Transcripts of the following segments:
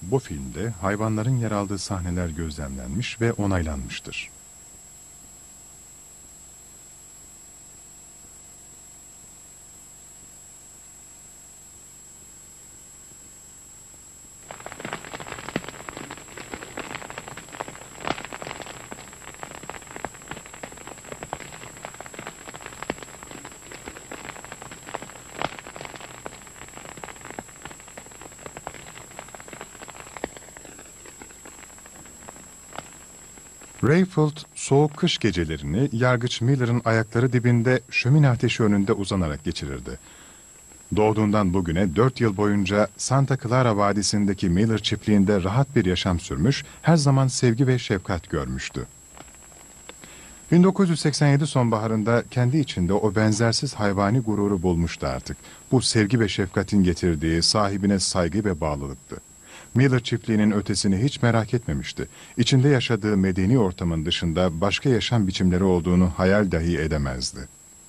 Bu filmde hayvanların yer aldığı sahneler gözlemlenmiş ve onaylanmıştır. Rayfield, soğuk kış gecelerini Yargıç Miller'ın ayakları dibinde şömine ateşi önünde uzanarak geçirirdi. Doğduğundan bugüne 4 yıl boyunca Santa Clara Vadisi'ndeki Miller çiftliğinde rahat bir yaşam sürmüş, her zaman sevgi ve şefkat görmüştü. 1987 sonbaharında kendi içinde o benzersiz hayvani gururu bulmuştu artık. Bu sevgi ve şefkatin getirdiği sahibine saygı ve bağlılıktı. Miller çiftliğinin ötesini hiç merak etmemişti. İçinde yaşadığı medeni ortamın dışında başka yaşam biçimleri olduğunu hayal dahi edemezdi.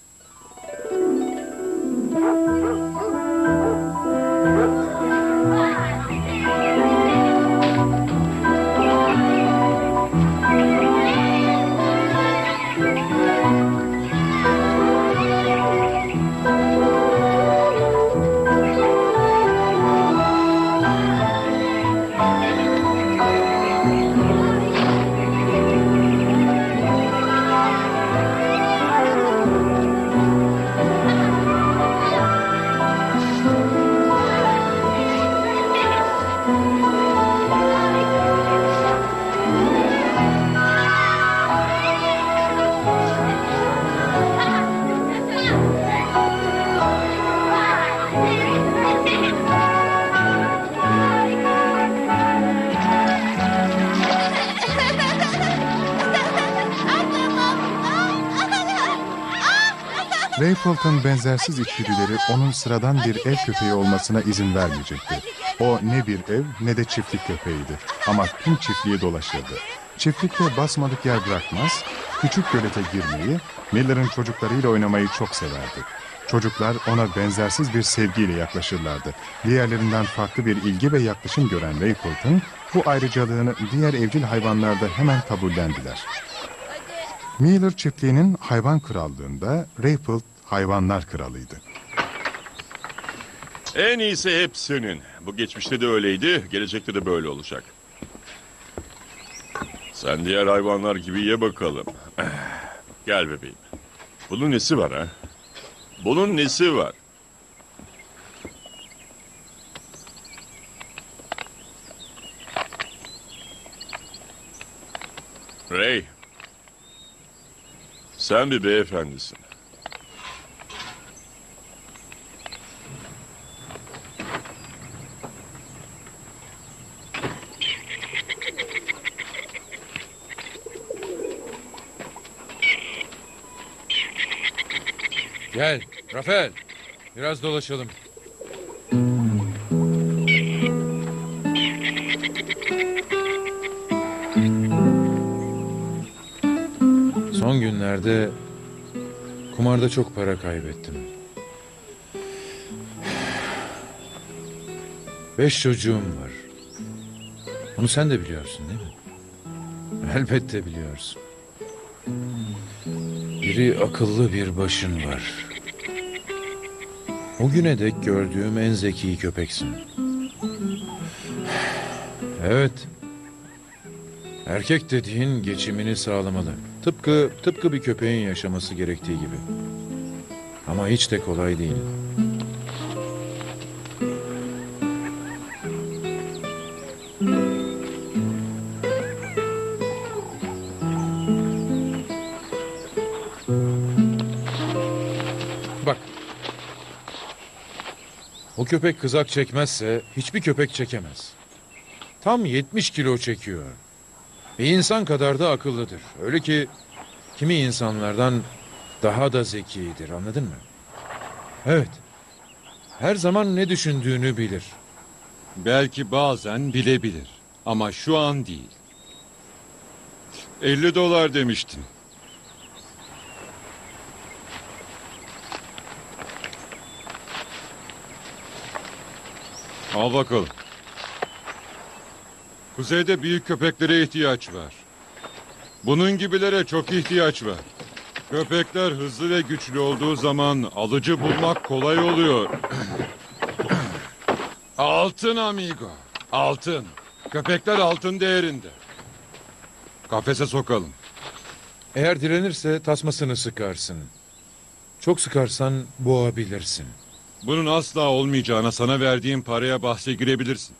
Rayfield'ın benzersiz içgüdüleri onun sıradan bir ev köpeği olmasına izin vermeyecekti. O ne bir ev ne de çiftlik köpeğiydi ama tüm çiftliği dolaşırdı. Çiftlikte basmadık yer bırakmaz, küçük gölete girmeyi, Miller'ın çocuklarıyla oynamayı çok severdi. Çocuklar ona benzersiz bir sevgiyle yaklaşırlardı. Diğerlerinden farklı bir ilgi ve yaklaşım gören Rayfield'ın bu ayrıcalığını diğer evcil hayvanlarda hemen kabullendiler. Miller çiftliğinin hayvan krallığında Rayfield hayvanlar kralıydı. En iyisi hep senin. Bu geçmişte de öyleydi, gelecekte de böyle olacak. Sen diğer hayvanlar gibi ye bakalım. Gel bebeğim. Bunun nesi var ha? Bunun nesi var? Ray. Sen bir beyefendisin. Gel, Rafael. Biraz dolaşalım. Son günlerde kumarda çok para kaybettim. 5 çocuğum var. Bunu sen de biliyorsun değil mi? Elbette biliyorsun. İri akıllı bir başın var. O güne dek gördüğüm en zeki köpeksin. Evet. Erkek dediğin geçimini sağlamalı. Tıpkı bir köpeğin yaşaması gerektiği gibi. Ama hiç de kolay değil. Bak. O köpek kızak çekmezse hiçbir köpek çekemez. Tam 70 kilo çekiyor. Bir insan kadar da akıllıdır. Öyle ki kimi insanlardan daha da zekidir, anladın mı? Evet. Her zaman ne düşündüğünü bilir. Belki bazen bilebilir ama şu an değil. $50 demiştin. Al bakalım. Kuzeyde büyük köpeklere ihtiyaç var. Bunun gibilere çok ihtiyaç var. Köpekler hızlı ve güçlü olduğu zaman alıcı bulmak kolay oluyor. Altın amigo, altın. Köpekler altın değerinde. Kafese sokalım. Eğer direnirse tasmasını sıkarsın. Çok sıkarsan boğabilirsin. Bunun asla olmayacağına sana verdiğim paraya bahse girebilirsin.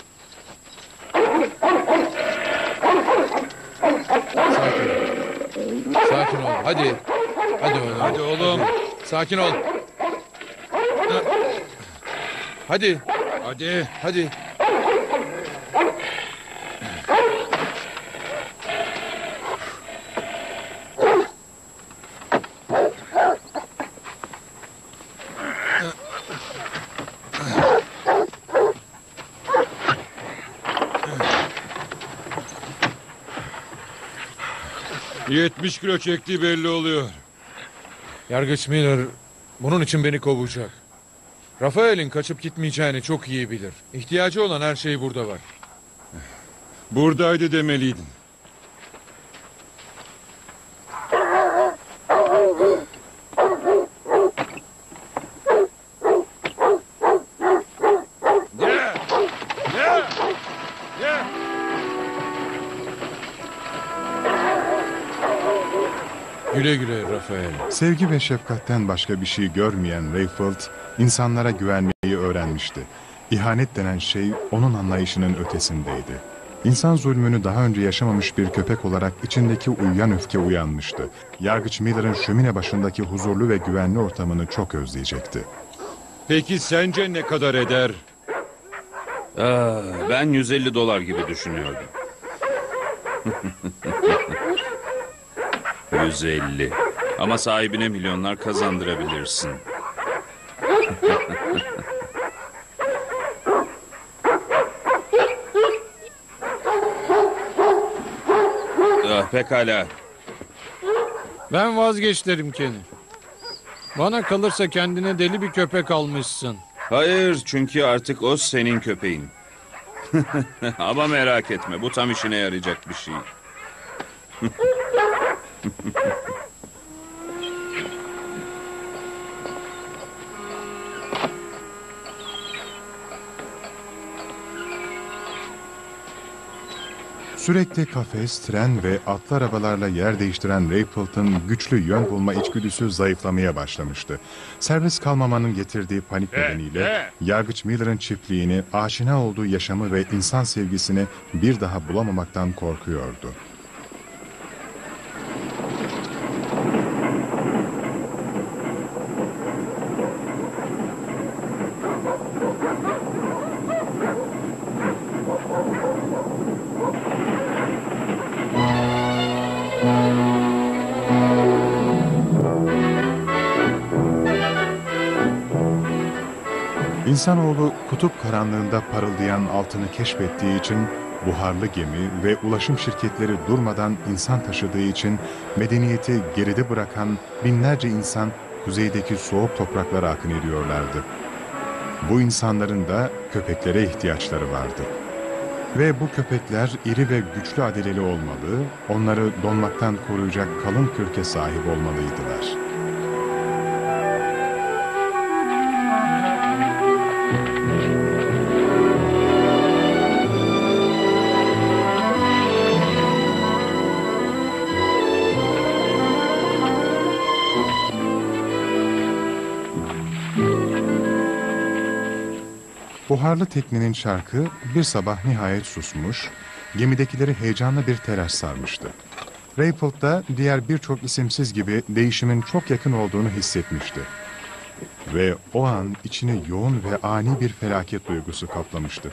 Sakin ol. Sakin ol. Hadi. Hadi oğlum. Hadi oğlum. Hadi. Sakin ol. Hadi. Hadi. Hadi. ...70 kilo çektiği belli oluyor. Yargıç Miller bunun için beni kovacak. Rafael'in kaçıp gitmeyeceğini çok iyi bilir. İhtiyacı olan her şey burada var. Buradaydı demeliydin. Güle güle Rafael. Sevgi ve şefkatten başka bir şey görmeyen Rayfield, insanlara güvenmeyi öğrenmişti. İhanet denen şey onun anlayışının ötesindeydi. İnsan zulmünü daha önce yaşamamış bir köpek olarak içindeki uyuyan öfke uyanmıştı. Yargıç Miller'ın şömine başındaki huzurlu ve güvenli ortamını çok özleyecekti. Peki sence ne kadar eder? Ben 150 dolar gibi düşünüyordum. 150. Ama sahibine milyonlar kazandırabilirsin. Pekala. Ben vazgeçlerim Kenny. Bana kalırsa kendine deli bir köpek almışsın. Hayır, çünkü artık o senin köpeğin. Ama merak etme, bu tam işine yarayacak bir şey. Sürekli kafes, tren ve atlı arabalarla yer değiştiren Rayfield'ın güçlü yön bulma içgüdüsü zayıflamaya başlamıştı. Serbest kalmamanın getirdiği panik nedeniyle Yargıç Miller'ın çiftliğini, aşina olduğu yaşamı ve insan sevgisini bir daha bulamamaktan korkuyordu. İnsanoğlu kutup karanlığında parıldayan altını keşfettiği için buharlı gemi ve ulaşım şirketleri durmadan insan taşıdığı için medeniyeti geride bırakan binlerce insan kuzeydeki soğuk topraklara akın ediyorlardı. Bu insanların da köpeklere ihtiyaçları vardı. Ve bu köpekler iri ve güçlü adeleli olmalı, onları donmaktan koruyacak kalın kürke sahip olmalıydılar. Buharlı teknenin şarkı bir sabah nihayet susmuş, gemidekileri heyecanlı bir telaş sarmıştı. Rayfield da diğer birçok isimsiz gibi değişimin çok yakın olduğunu hissetmişti. Ve o an içini yoğun ve ani bir felaket duygusu kaplamıştı.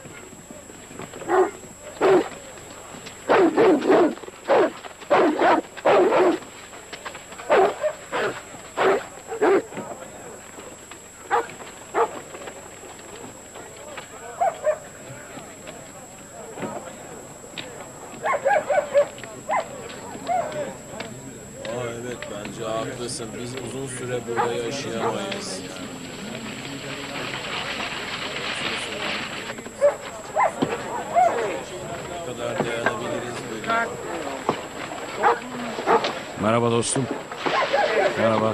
Evet, bence haklısın. Biz uzun süre burada yaşayamayız. Merhaba dostum. Merhaba.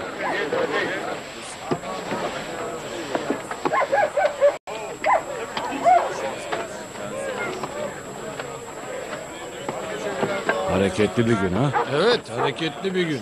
Hareketli bir gün ha? Evet, hareketli bir gün.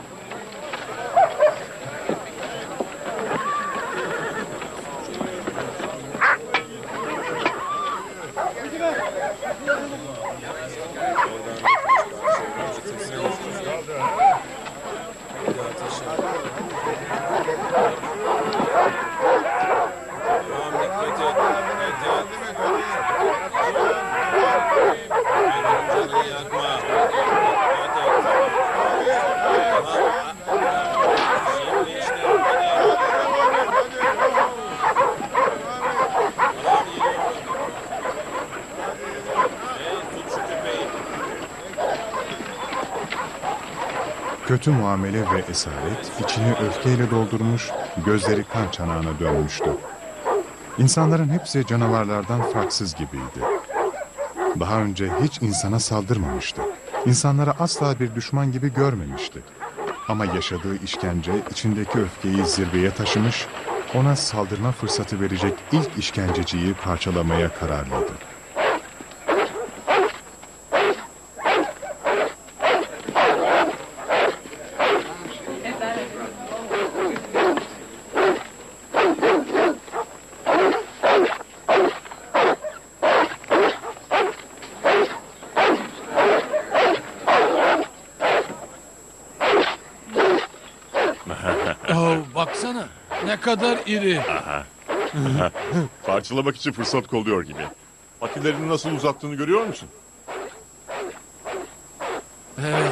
Kötü muamele ve esaret içini öfkeyle doldurmuş, gözleri kan çanağına dönmüştü. İnsanların hepsi canavarlardan farksız gibiydi. Daha önce hiç insana saldırmamıştı. İnsanlara asla bir düşman gibi görmemişti. Ama yaşadığı işkence içindeki öfkeyi zirveye taşımış, ona saldırma fırsatı verecek ilk işkenceciyi parçalamaya kararlıydı. Oh, baksana ne kadar iri. Parçalamak için fırsat kolluyor gibi. Patilerini nasıl uzattığını görüyor musun? Evet.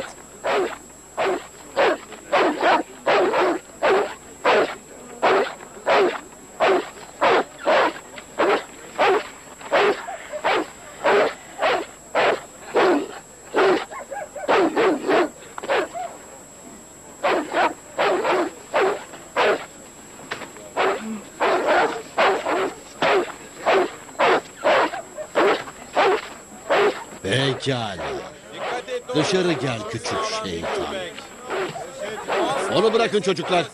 Pekala. Dışarı gel küçük şeytan. Onu bırakın çocuklar.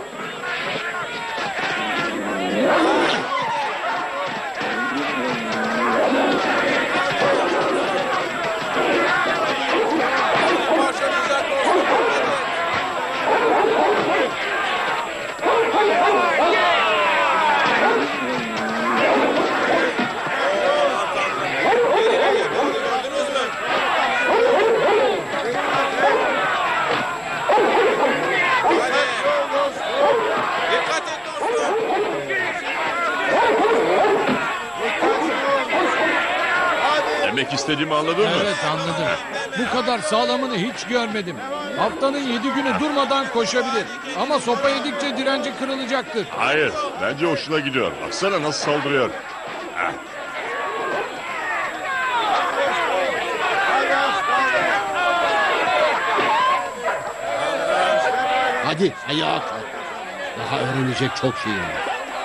Demek istediğimi anladın mı? Evet, anladım. Bu kadar sağlamını hiç görmedim. Haftanın 7 günü durmadan koşabilir. Ama sopa yedikçe direnci kırılacaktır. Hayır, bence hoşuna gidiyor. Baksana nasıl saldırıyor. Hadi ayağa kalk. Daha öğrenecek çok şeyim var.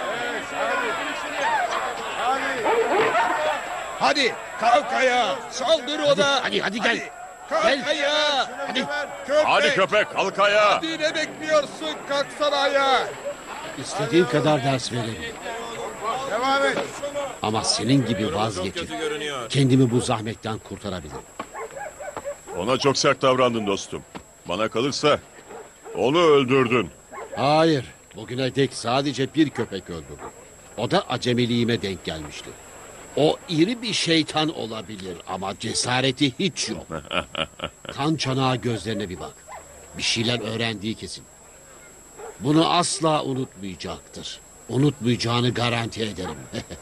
Hadi kalk ayağa. Saldır ona. Hadi gel. Kalk Gel. ayağa. Hadi. Hadi köpek, kalk ayağa. Hadi ne bekliyorsun? Kalksana ayağa. İstediğin kadar ders veririm. Devam et. Ama senin gibi vazgeçip kendimi bu zahmetten kurtarabilirim. Ona çok sert davrandın dostum. Bana kalırsa onu öldürdün. Hayır. Bugüne dek sadece bir köpek öldürdüm. O da acemiliğime denk gelmişti. O iri bir şeytan olabilir ama cesareti hiç yok. Kan çanağı gözlerine bir bak. Bir şeyler öğrendiği kesin. Bunu asla unutmayacaktır. Unutmayacağını garanti ederim.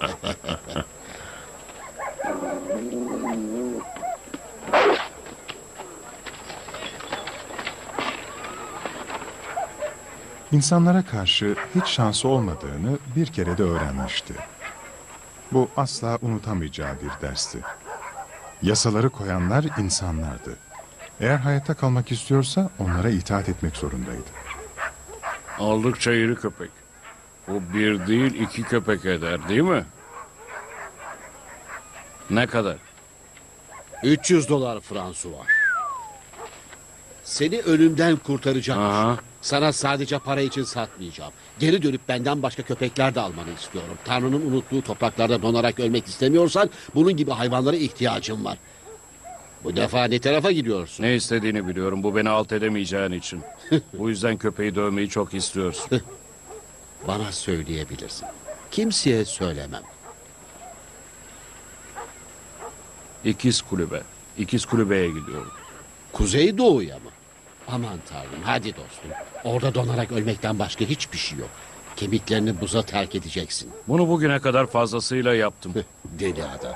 İnsanlara karşı hiç şansı olmadığını bir kere de öğrenmişti. Bu asla unutamayacağı bir dersti. Yasaları koyanlar insanlardı. Eğer hayatta kalmak istiyorsa onlara itaat etmek zorundaydı. Oldukça iri köpek. Bu bir değil 2 köpek eder değil mi? Ne kadar? $300 François. Seni ölümden kurtaracağım. Aha. Sana sadece para için satmayacağım. Geri dönüp benden başka köpekler de almanı istiyorum. Tanrı'nın unuttuğu topraklarda donarak ölmek istemiyorsan bunun gibi hayvanlara ihtiyacım var. Bu defa ne tarafa gidiyorsun? Ne istediğini biliyorum. Bu beni alt edemeyeceğin için. Bu yüzden köpeği dövmeyi çok istiyorsun. Bana söyleyebilirsin. Kimseye söylemem. İkiz kulübe. İkiz kulübeye gidiyorum. Kuzeydoğu'ya mı? Aman tanrım hadi dostum. Orada donarak ölmekten başka hiçbir şey yok. Kemiklerini buza terk edeceksin. Bunu bugüne kadar fazlasıyla yaptım. Deli adam.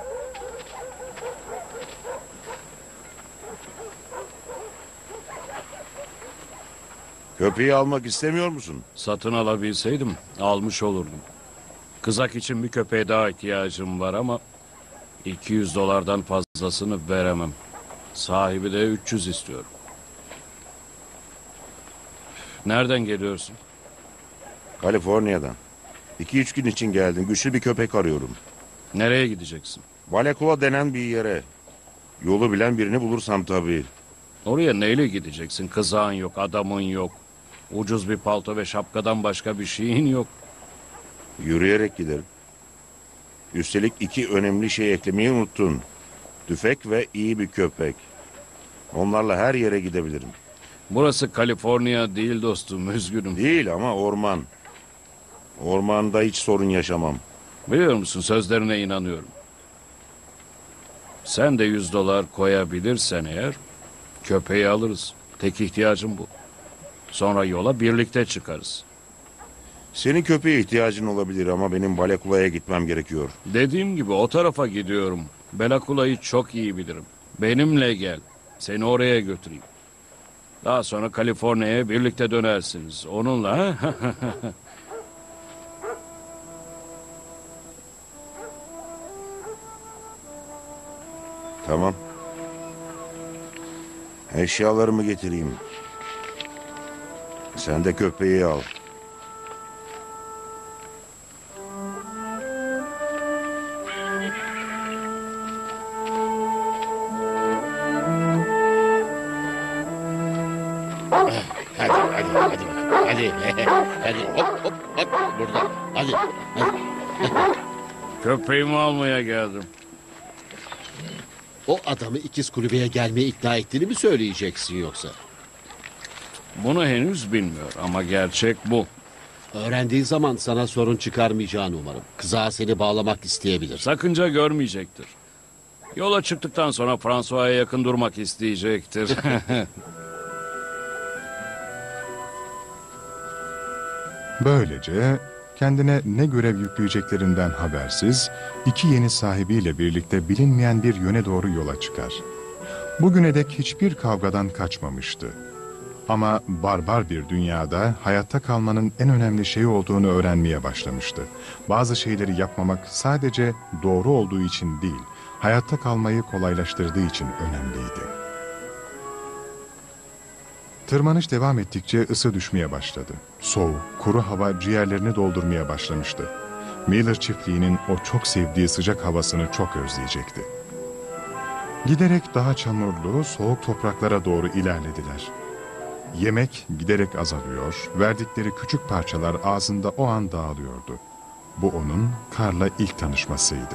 Köpeği almak istemiyor musun? Satın alabilseydim almış olurdum. Kızak için bir köpeğe daha ihtiyacım var ama 200 dolardan fazlasını veremem. Sahibi de 300 istiyorum. Nereden geliyorsun? Kaliforniya'dan. 2-3 gün için geldim. Güçlü bir köpek arıyorum. Nereye gideceksin? Valekula denen bir yere. Yolu bilen birini bulursam tabii. Oraya neyle gideceksin? Kızağın yok, adamın yok. Ucuz bir palto ve şapkadan başka bir şeyin yok. Yürüyerek giderim. Üstelik 2 önemli şey eklemeyi unuttun. Tüfek ve iyi bir köpek. Onlarla her yere gidebilirim. Burası Kaliforniya değil dostum, üzgünüm. Değil ama orman. Ormanda hiç sorun yaşamam. Biliyor musun, sözlerine inanıyorum. Sen de 100 dolar koyabilirsen eğer köpeği alırız. Tek ihtiyacım bu. Sonra yola birlikte çıkarız. Senin köpeğe ihtiyacın olabilir ama benim Balekula'ya gitmem gerekiyor. Dediğim gibi o tarafa gidiyorum. Belakula'yı çok iyi bilirim. Benimle gel. Seni oraya götüreyim. Daha sonra Kaliforniya'ya birlikte dönersiniz. Onunla ha? Tamam. Eşyalarımı getireyim. Sen de köpeği al. Hadi hadi hadi hadi hadi hop hop hop burada hadi hadi. Köpeğimi almaya geldim. O adamı ikiz kulübeye gelmeye ikna ettiğini mi söyleyeceksin yoksa? Bunu henüz bilmiyor ama gerçek bu. Öğrendiği zaman sana sorun çıkarmayacağını umarım. Kızağa seni bağlamak isteyebilir. Sakınca görmeyecektir. Yola çıktıktan sonra François'a yakın durmak isteyecektir. Böylece kendine ne görev yükleyeceklerinden habersiz 2 yeni sahibiyle birlikte bilinmeyen bir yöne doğru yola çıkar. Bugüne dek hiçbir kavgadan kaçmamıştı. Ama barbar bir dünyada hayatta kalmanın en önemli şey olduğunu öğrenmeye başlamıştı. Bazı şeyleri yapmamak sadece doğru olduğu için değil, hayatta kalmayı kolaylaştırdığı için önemliydi. Tırmanış devam ettikçe ısı düşmeye başladı. Soğuk, kuru hava ciğerlerini doldurmaya başlamıştı. Miller çiftliğinin o çok sevdiği sıcak havasını çok özleyecekti. Giderek daha çamurlu, soğuk topraklara doğru ilerlediler. Yemek giderek azalıyor, verdikleri küçük parçalar ağzında o an dağılıyordu. Bu onun karla ilk tanışmasıydı.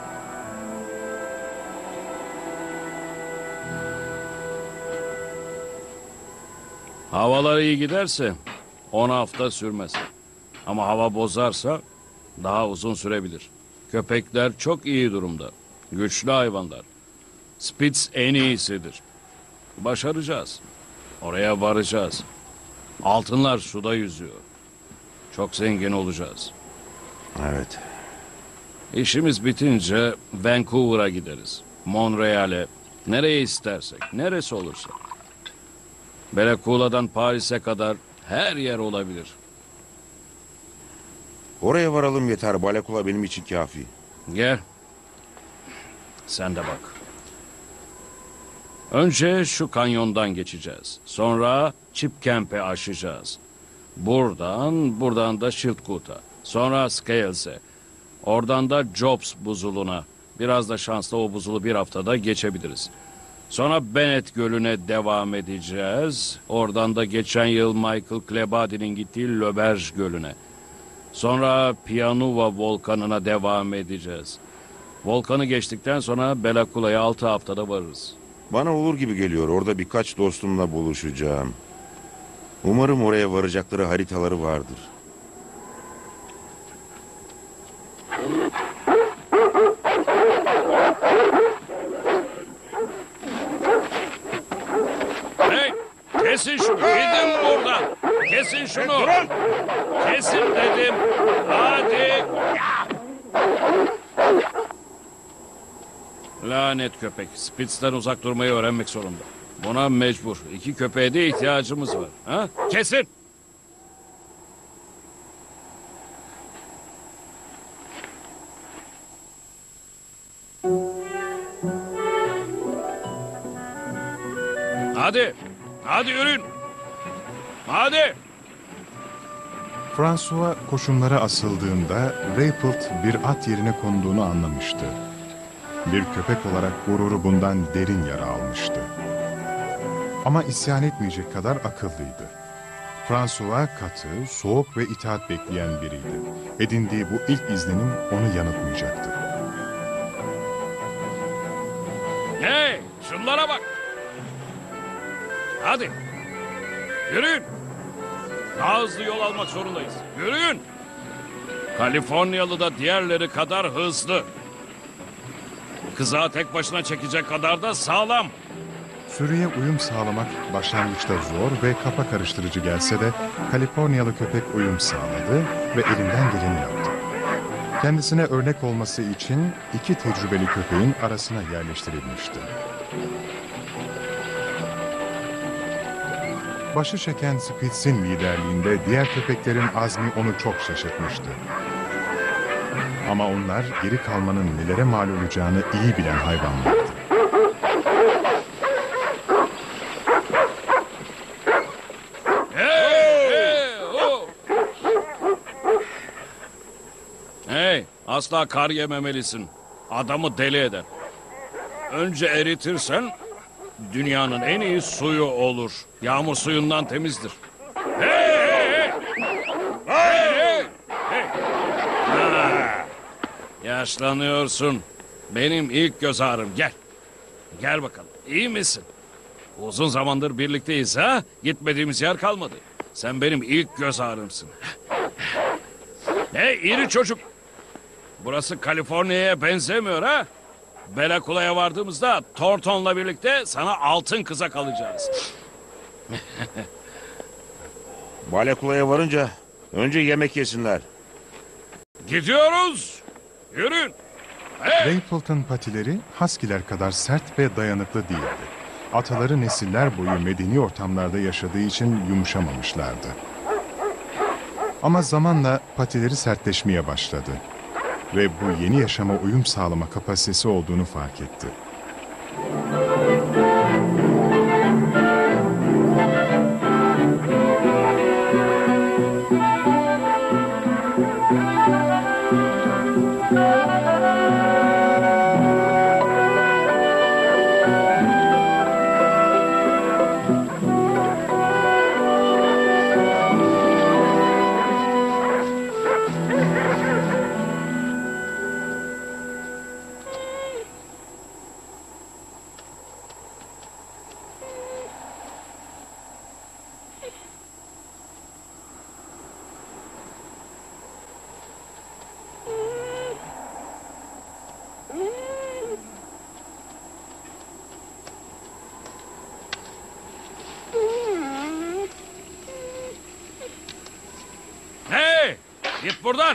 Havalar iyi giderse 10 hafta sürmez. Ama hava bozarsa daha uzun sürebilir. Köpekler çok iyi durumda. Güçlü hayvanlar. Spitz en iyisidir. Başaracağız. Oraya varacağız. Altınlar suda yüzüyor. Çok zengin olacağız. Evet. İşimiz bitince Vancouver'a gideriz. Montreal'e. Nereye istersek. Neresi olursa. Belakula'dan Paris'e kadar her yer olabilir. Oraya varalım yeter. Balekula benim için kafi. Gel. Sen de bak. Önce şu kanyondan geçeceğiz. Sonra Chip Camp'e aşacağız. Buradan da Schildkoot'a. Sonra Scales'e. Oradan da Jobs buzuluna. Biraz da şansla o buzulu bir haftada geçebiliriz. Sonra Bennett Gölü'ne devam edeceğiz. Oradan da geçen yıl Michael Klebadi'nin gittiği Löberj Gölü'ne. Sonra Pianuva Volkanı'na devam edeceğiz. Volkanı geçtikten sonra Belakula'ya 6 haftada varırız. Bana olur gibi geliyor. Orada birkaç dostumla buluşacağım. Umarım oraya varacakları haritaları vardır. Hey! Kesin şunu! Gidin buradan! Kesin şunu! Kesin dedim! Hadi! Lanet köpek. Spitz'ten uzak durmayı öğrenmek zorunda. Buna mecbur. 2 köpeğe de ihtiyacımız var. Ha? Kesin! Hadi! Hadi yürüyün! Hadi! François koşumlara asıldığında Raypelt bir at yerine konduğunu anlamıştı. Bir köpek olarak gururu bundan derin yara almıştı. Ama isyan etmeyecek kadar akıllıydı. François katı, soğuk ve itaat bekleyen biriydi. Edindiği bu ilk izlenim onu yanıltmayacaktı. Hey! Şunlara bak! Hadi! Yürüyün! Daha hızlı yol almak zorundayız. Yürüyün! Kaliforniyalı da diğerleri kadar hızlı. Kızağı tek başına çekecek kadar da sağlam. Sürüye uyum sağlamak başlangıçta zor ve kafa karıştırıcı gelse de Kaliforniyalı köpek uyum sağladı ve elinden geleni yaptı. Kendisine örnek olması için 2 tecrübeli köpeğin arasına yerleştirilmişti. Başı çeken Spitz'in liderliğinde diğer köpeklerin azmi onu çok şaşırtmıştı. Ama onlar geri kalmanın nelere mal olacağını iyi bilen hayvanlardı. Hey, asla kar yememelisin. Adamı deli eder. Önce eritirsen dünyanın en iyi suyu olur. Yağmur suyundan temizdir. Hey, hey, hey! Hey, hey, hey! Ha, yaşlanıyorsun. Benim ilk göz ağrım. Gel. Gel bakalım. İyi misin? Uzun zamandır birlikteyiz ha? Gitmediğimiz yer kalmadı. Sen benim ilk göz ağrımsın. Hey iri çocuk. Burası Kaliforniya'ya benzemiyor ha? Belakula'ya vardığımızda Thornton'la birlikte sana altın kızak alacağız. Balakula'ya varınca önce yemek yesinler. Gidiyoruz. Yürüyün. Hey! Rayfelt'ın patileri Husky'ler kadar sert ve dayanıklı değildi. Ataları nesiller boyu medeni ortamlarda yaşadığı için yumuşamamışlardı. Ama zamanla patileri sertleşmeye başladı. Ve bu yeni yaşama uyum sağlama kapasitesi olduğunu fark etti. Hey! Git buradan.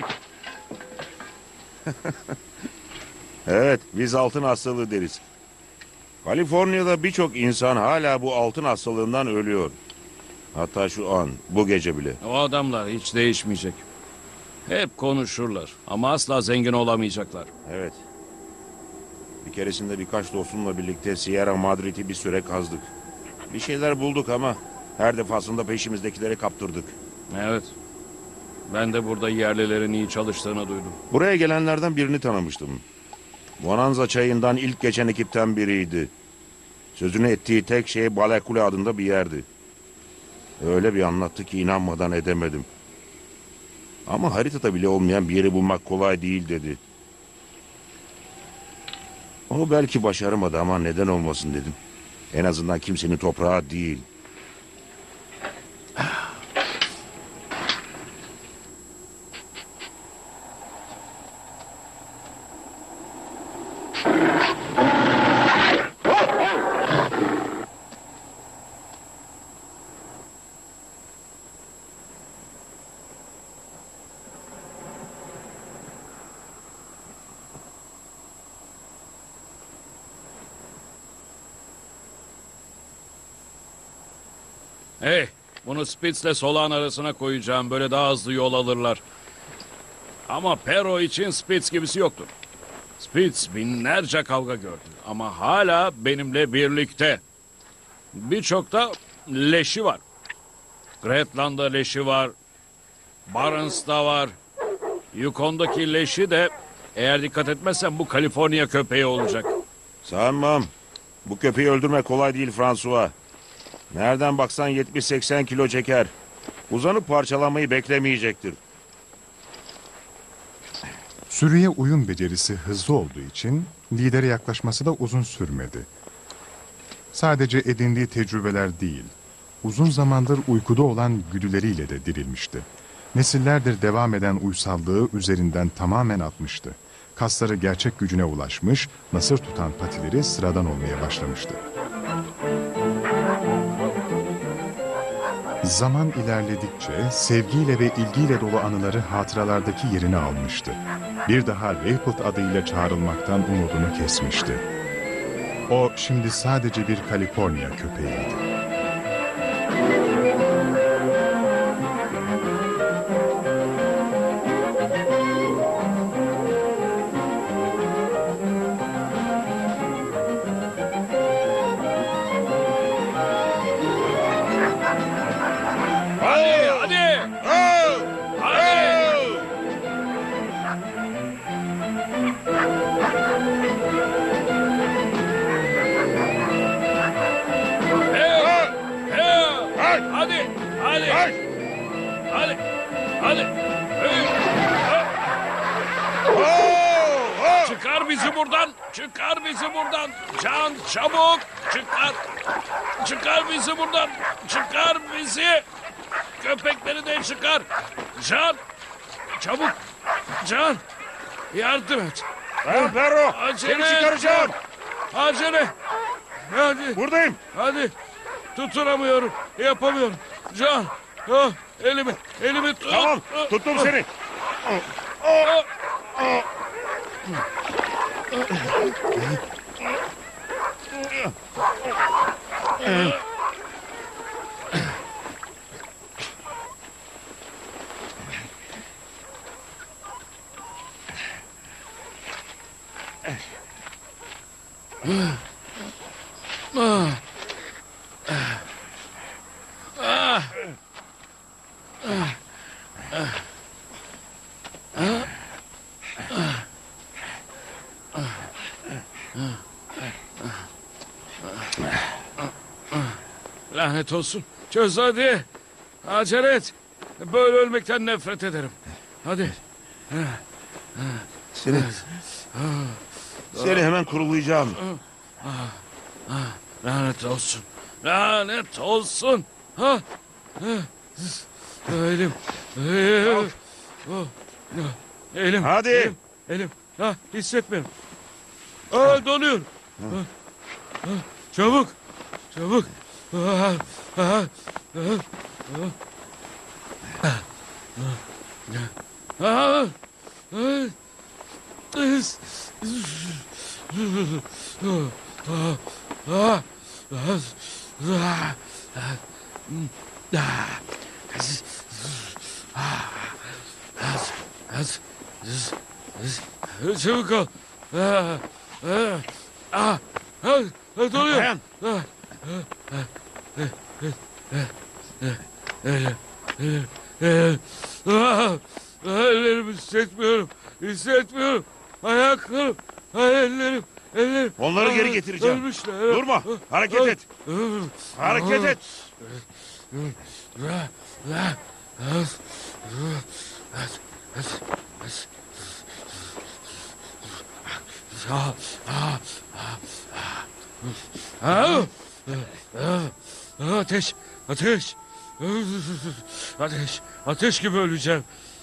Evet, biz altın hastalığı deriz. Kaliforniya'da birçok insan hala bu altın hastalığından ölüyor. Hatta şu an, bu gece bile. O adamlar hiç değişmeyecek. Hep konuşurlar ama asla zengin olamayacaklar. Evet. Bir keresinde birkaç dostumla birlikte Sierra Madre'yi bir süre kazdık. Bir şeyler bulduk ama her defasında peşimizdekileri kaptırdık. Evet. Ben de burada yerlilerin iyi çalıştığını duydum. Buraya gelenlerden birini tanımıştım. Bonanza çayından ilk geçen ekipten biriydi. Sözünü ettiği tek şey Balekule adında bir yerdi. Öyle bir anlattı ki inanmadan edemedim. Ama haritada bile olmayan bir yeri bulmak kolay değil dedi. O belki başaramadı ama neden olmasın dedim. En azından kimsenin toprağı değil. Hey, bunu Spitz'le Solağın arasına koyacağım. Böyle daha hızlı yol alırlar. Ama Pero için Spitz gibisi yoktur. Spitz binlerce kavga gördü ama hala benimle birlikte. Birçok da leşi var. Gretland'da leşi var. Barnes'da var. Yukon'daki leşi de eğer dikkat etmezsen bu Kaliforniya köpeği olacak. Sanmam. Bu köpeği öldürmek kolay değil François. Nereden baksan 70-80 kilo çeker. Uzanıp parçalamayı beklemeyecektir. Sürüye uyum becerisi hızlı olduğu için lidere yaklaşması da uzun sürmedi. Sadece edindiği tecrübeler değil, uzun zamandır uykuda olan güdüleriyle de dirilmişti. Nesillerdir devam eden uysallığı üzerinden tamamen atmıştı. Kasları gerçek gücüne ulaşmış, nasır tutan patileri sıradan olmaya başlamıştı. Zaman ilerledikçe sevgiyle ve ilgiyle dolu anıları hatıralardaki yerini almıştı. Bir daha Rayport adıyla çağrılmaktan umudunu kesmişti. O şimdi sadece bir Kaliforniya köpeğiydi. Çıkar bizi buradan! Çıkar bizi buradan! Can çabuk! Çıkar! Çıkar bizi buradan! Çıkar bizi! Köpekleri de çıkar! Can! Çabuk! Can! Yardım et! Ben Perro! Seni çıkaracağım! Acele! Hadi! Buradayım! Hadi! Tutunamıyorum! Yapamıyorum! Can! Ah, elimi tut! Tamam! Tuttum seni! Lanet olsun. Çöz hadi. Acele et. Böyle ölmekten nefret ederim. Hadi. Seni hemen kurulayacağım. Lanet olsun. Lanet olsun. Ha. Elim. Elim. Hadi. Elim. Ha, hissetmiyorum. Aa, donuyor. Çabuk. Çabuk. Çabuk ol. Doluyor. Dayan. Ellerimi hissetmiyorum. Hissetmiyorum. Ayaklarım. Ellerim. Onları geri getireceğim. Ölmüşler. Durma. Hareket et. Hareket et. Ateş, ateş. Ateş gibi öleceğim.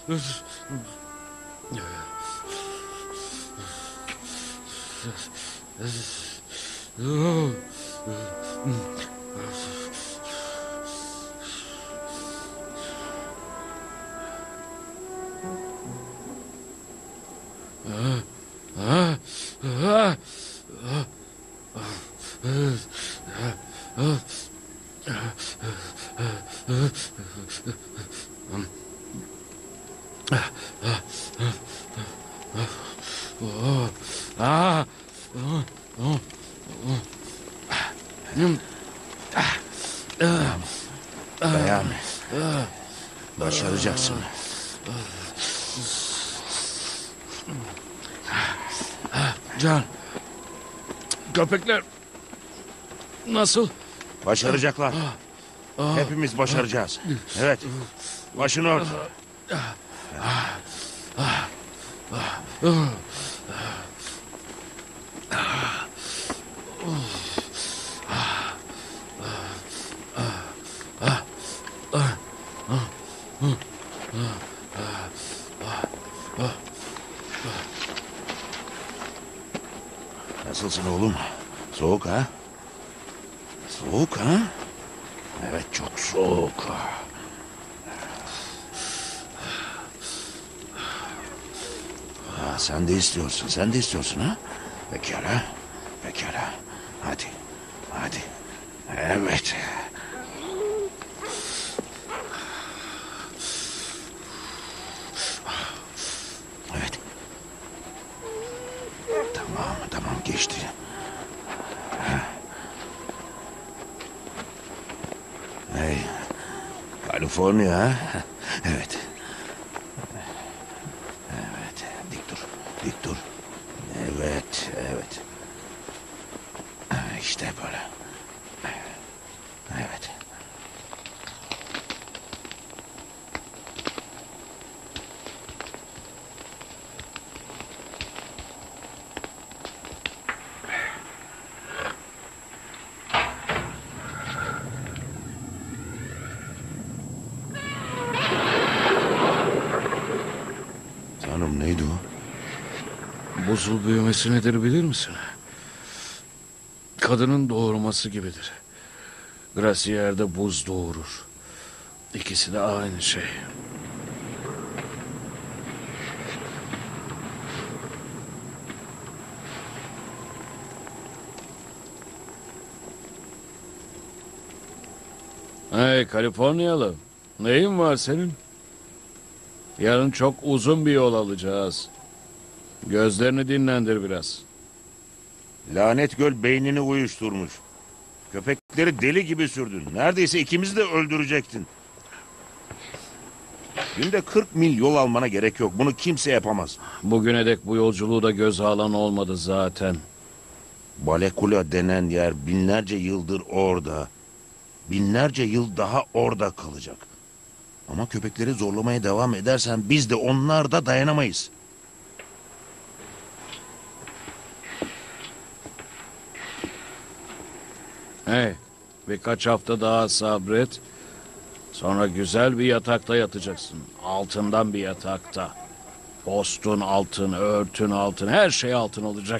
Dayan. Başaracaksın. Can. Köpekler nasıl? Başaracaklar. Hepimiz başaracağız. Evet. Başını ört. Nasılsın oğlum? Soğuk ha? Soğuk ha? Evet, çok soğuk. Sen de istiyorsun, sen de istiyorsun ha? Pekala, pekala. Hadi, hadi. Evet. Evet. Tamam, tamam, geçti. Hey, Kaliforniya ha? Evet. Evet, dik dur, dik dur. Evet, evet. İşte böyle. Evet. Tanrım, neydi o? Buzul büyümesi nedir bilir misin? Kadının doğurması gibidir. Grasier'de buz doğurur. İkisi de aynı şey. Hey Kaliforniyalı, neyin var senin? Yarın çok uzun bir yol alacağız. Gözlerini dinlendir biraz. Lanet göl beynini uyuşturmuş. Köpekleri deli gibi sürdün. Neredeyse ikimizi de öldürecektin. Günde 40 mil yol almana gerek yok. Bunu kimse yapamaz. Bugüne dek bu yolculuğu da göze alan olmadı zaten. Balekula denen yer binlerce yıldır orada. Binlerce yıl daha orada kalacak. Ama köpekleri zorlamaya devam edersen biz de onlar da dayanamayız. Hey, birkaç hafta daha sabret. Sonra güzel bir yatakta yatacaksın. Altından bir yatakta. Postun altın, örtün altın, her şey altın olacak.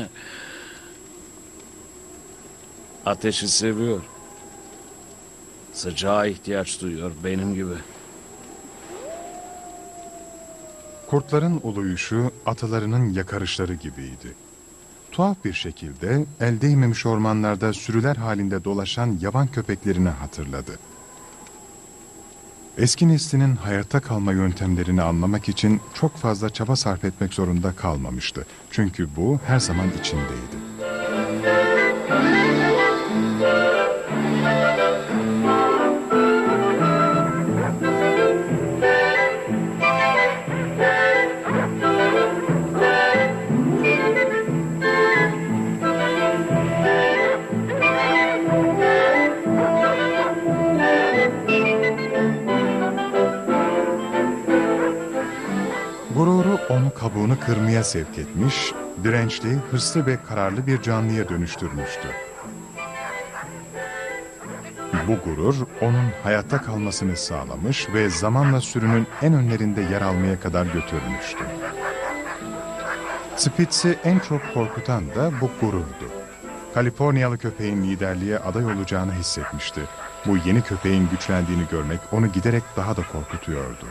Ateşi seviyor. Sıcağa ihtiyaç duyuyor benim gibi. Kurtların uluyuşu atalarının yakarışları gibiydi. Tuhaf bir şekilde el değmemiş ormanlarda sürüler halinde dolaşan yaban köpeklerini hatırladı. Eski neslinin hayatta kalma yöntemlerini anlamak için çok fazla çaba sarf etmek zorunda kalmamıştı. Çünkü bu her zaman içindeydi. kırmaya sevk etmiş, dirençli, hırslı ve kararlı bir canlıya dönüştürmüştü. Bu gurur onun hayatta kalmasını sağlamış ve zamanla sürünün en önlerinde yer almaya kadar götürmüştü. Spitz'i en çok korkutan da bu gururdu. Kaliforniyalı köpeğin liderliğe aday olacağını hissetmişti. Bu yeni köpeğin güçlendiğini görmek onu giderek daha da korkutuyordu.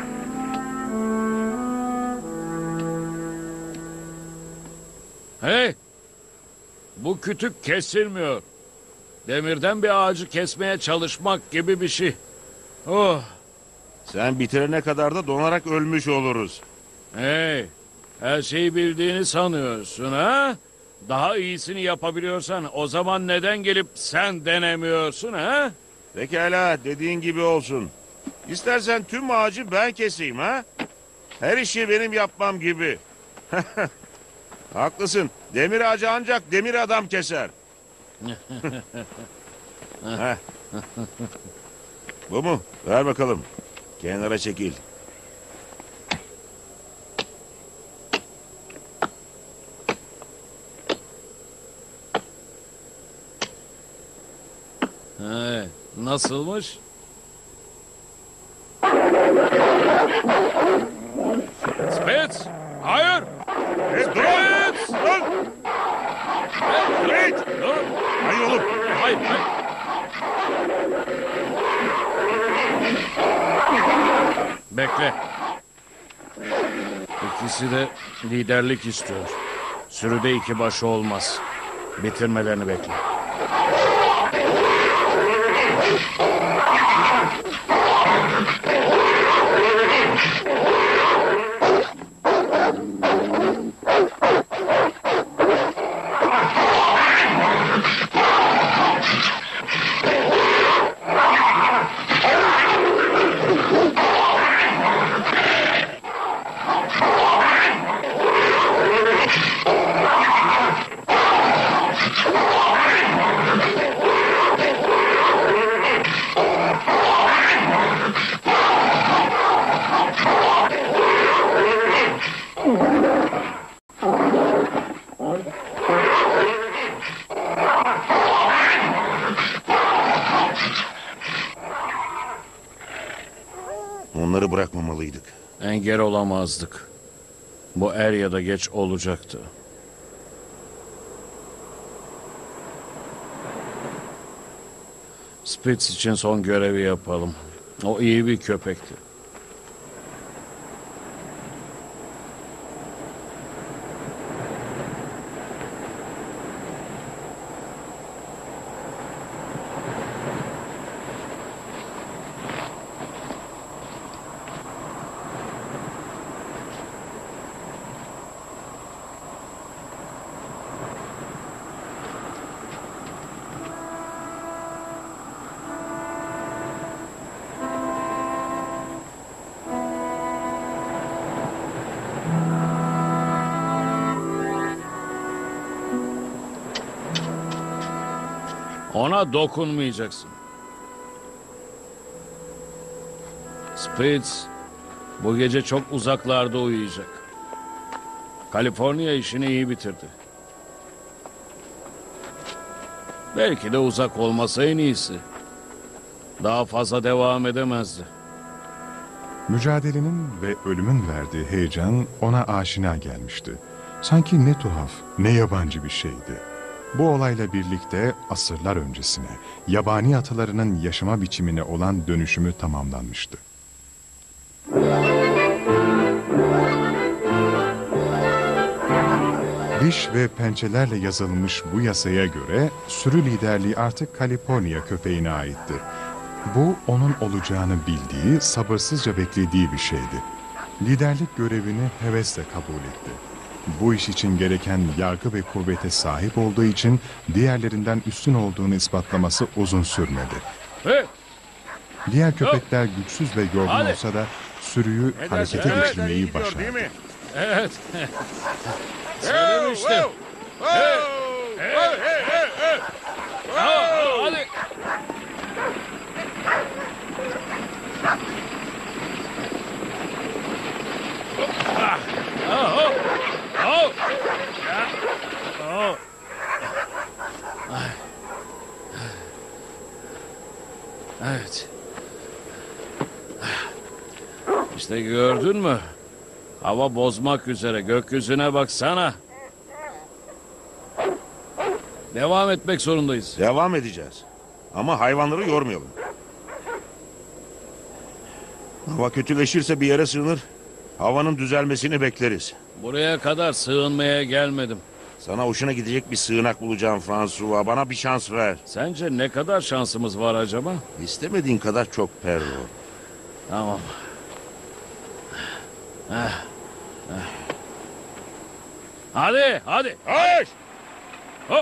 Hey! Bu kütük kesilmiyor. Demirden bir ağacı kesmeye çalışmak gibi bir şey. Oh! Sen bitirene kadar da donarak ölmüş oluruz. Hey! Her şeyi bildiğini sanıyorsun ha? Daha iyisini yapabiliyorsan o zaman neden gelip sen denemiyorsun ha? Pekala, dediğin gibi olsun. İstersen tüm ağacı ben keseyim ha? Her işi benim yapmam gibi. Haklısın. Demir ağacı ancak demir adam keser. Heh. Bu mu? Ver bakalım. Kenara çekil. Hey, nasılmış? Spitz! Hayır! Spitz! Dur! Hey, dur! Hayır oğlum. Hayır, hayır. Bekle. İkisi de liderlik istiyor. Sürüde iki başı olmaz. Bitirmelerini bekle. Onları bırakmamalıydık. Engel olamazdık. Bu er ya da geç olacaktı. Spitz için son görevi yapalım. O iyi bir köpekti. Ona dokunmayacaksın. Spitz bu gece çok uzaklarda uyuyacak. Kaliforniya işini iyi bitirdi. Belki de uzak olmasa en iyisi. Daha fazla devam edemezdi. Mücadelenin ve ölümün verdiği heyecan ona aşina gelmişti. Sanki ne tuhaf, ne yabancı bir şeydi. Bu olayla birlikte asırlar öncesine, yabani atalarının yaşama biçimine olan dönüşümü tamamlanmıştı. Diş ve pençelerle yazılmış bu yasaya göre sürü liderliği artık Kaliforniya köpeğine aitti. Bu onun olacağını bildiği, sabırsızca beklediği bir şeydi. Liderlik görevini hevesle kabul etti. Bu iş için gereken yargı ve kuvvete sahip olduğu için diğerlerinden üstün olduğunu ispatlaması uzun sürmedi. Hey! Diğer köpekler güçsüz ve yorgun Hadi. olsa da sürüyü harekete geçirmeyi başardı. Evet. Sürüm işte. Hadi. Evet. İşte gördün mü? Hava bozmak üzere. Gökyüzüne baksana. Devam etmek zorundayız. Devam edeceğiz. Ama hayvanları yormayalım. Hava kötüleşirse bir yere sığınır. Havanın düzelmesini bekleriz. Buraya kadar sığınmaya gelmedim. Sana hoşuna gidecek bir sığınak bulacağım François. Bana bir şans ver. Sence ne kadar şansımız var acaba? İstemediğin kadar çok Perro. Tamam. Hadi, hadi. Hayır! Hop.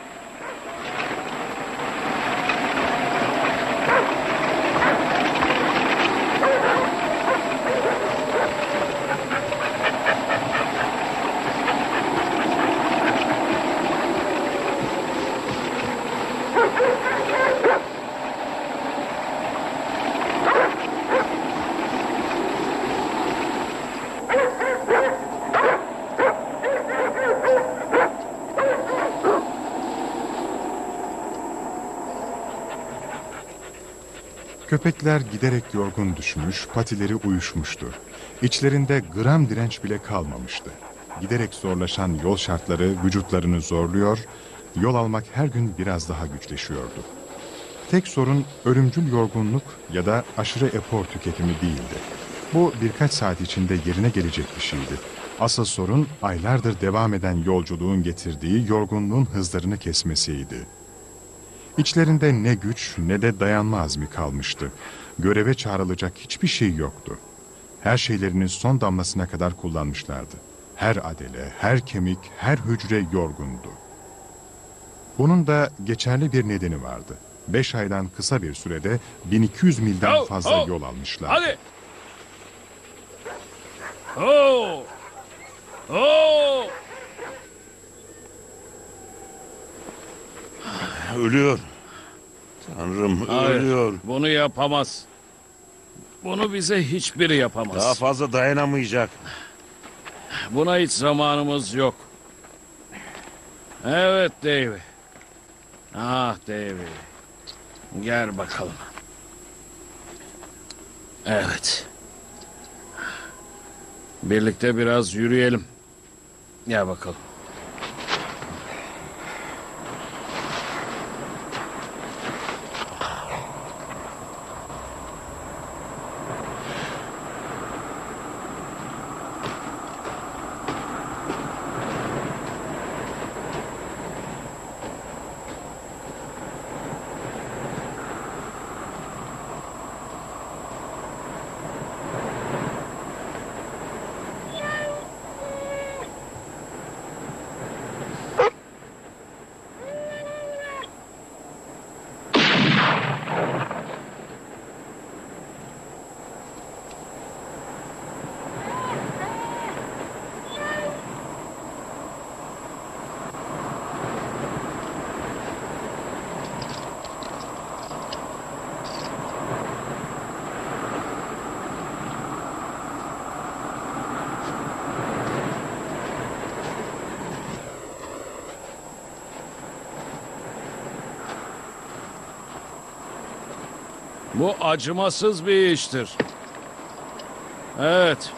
Köpekler giderek yorgun düşmüş, patileri uyuşmuştu. İçlerinde gram direnç bile kalmamıştı. Giderek zorlaşan yol şartları vücutlarını zorluyor, yol almak her gün biraz daha güçleşiyordu. Tek sorun ölümcül yorgunluk ya da aşırı efor tüketimi değildi. Bu birkaç saat içinde yerine gelecek bir şeydi. Asıl sorun aylardır devam eden yolculuğun getirdiği yorgunluğun hızlarını kesmesiydi. İçlerinde ne güç ne de dayanma azmi kalmıştı. Göreve çağrılacak hiçbir şey yoktu. Her şeylerinin son damlasına kadar kullanmışlardı. Her adele, her kemik, her hücre yorgundu. Bunun da geçerli bir nedeni vardı. 5 aydan kısa bir sürede 1200 milden fazla yol almışlardı. Hadi. Oo. Oo. Ölüyor. Tanrım Hayır, ölüyor. bunu yapamaz. Bunu bize hiçbiri yapamaz. Daha fazla dayanamayacak. Buna hiç zamanımız yok. Evet Davy. Ah Davy. Gel bakalım. Evet. Birlikte biraz yürüyelim. Gel bakalım. Bu acımasız bir iştir. Evet.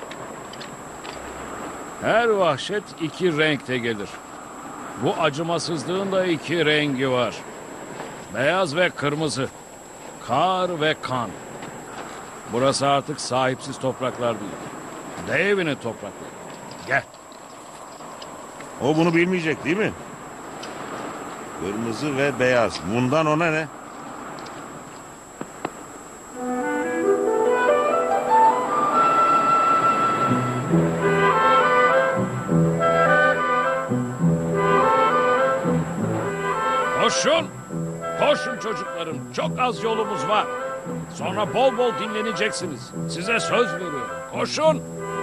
Her vahşet iki renkte gelir. Bu acımasızlığın da iki rengi var. Beyaz ve kırmızı. Kar ve kan. Burası artık sahipsiz topraklar değil. Davy'nin toprakları. Gel. O bunu bilmeyecek değil mi? Kırmızı ve beyaz. Bundan ona ne? Koşun. Koşun çocuklarım. Çok az yolumuz var. Sonra bol bol dinleneceksiniz. Size söz veriyorum. Koşun.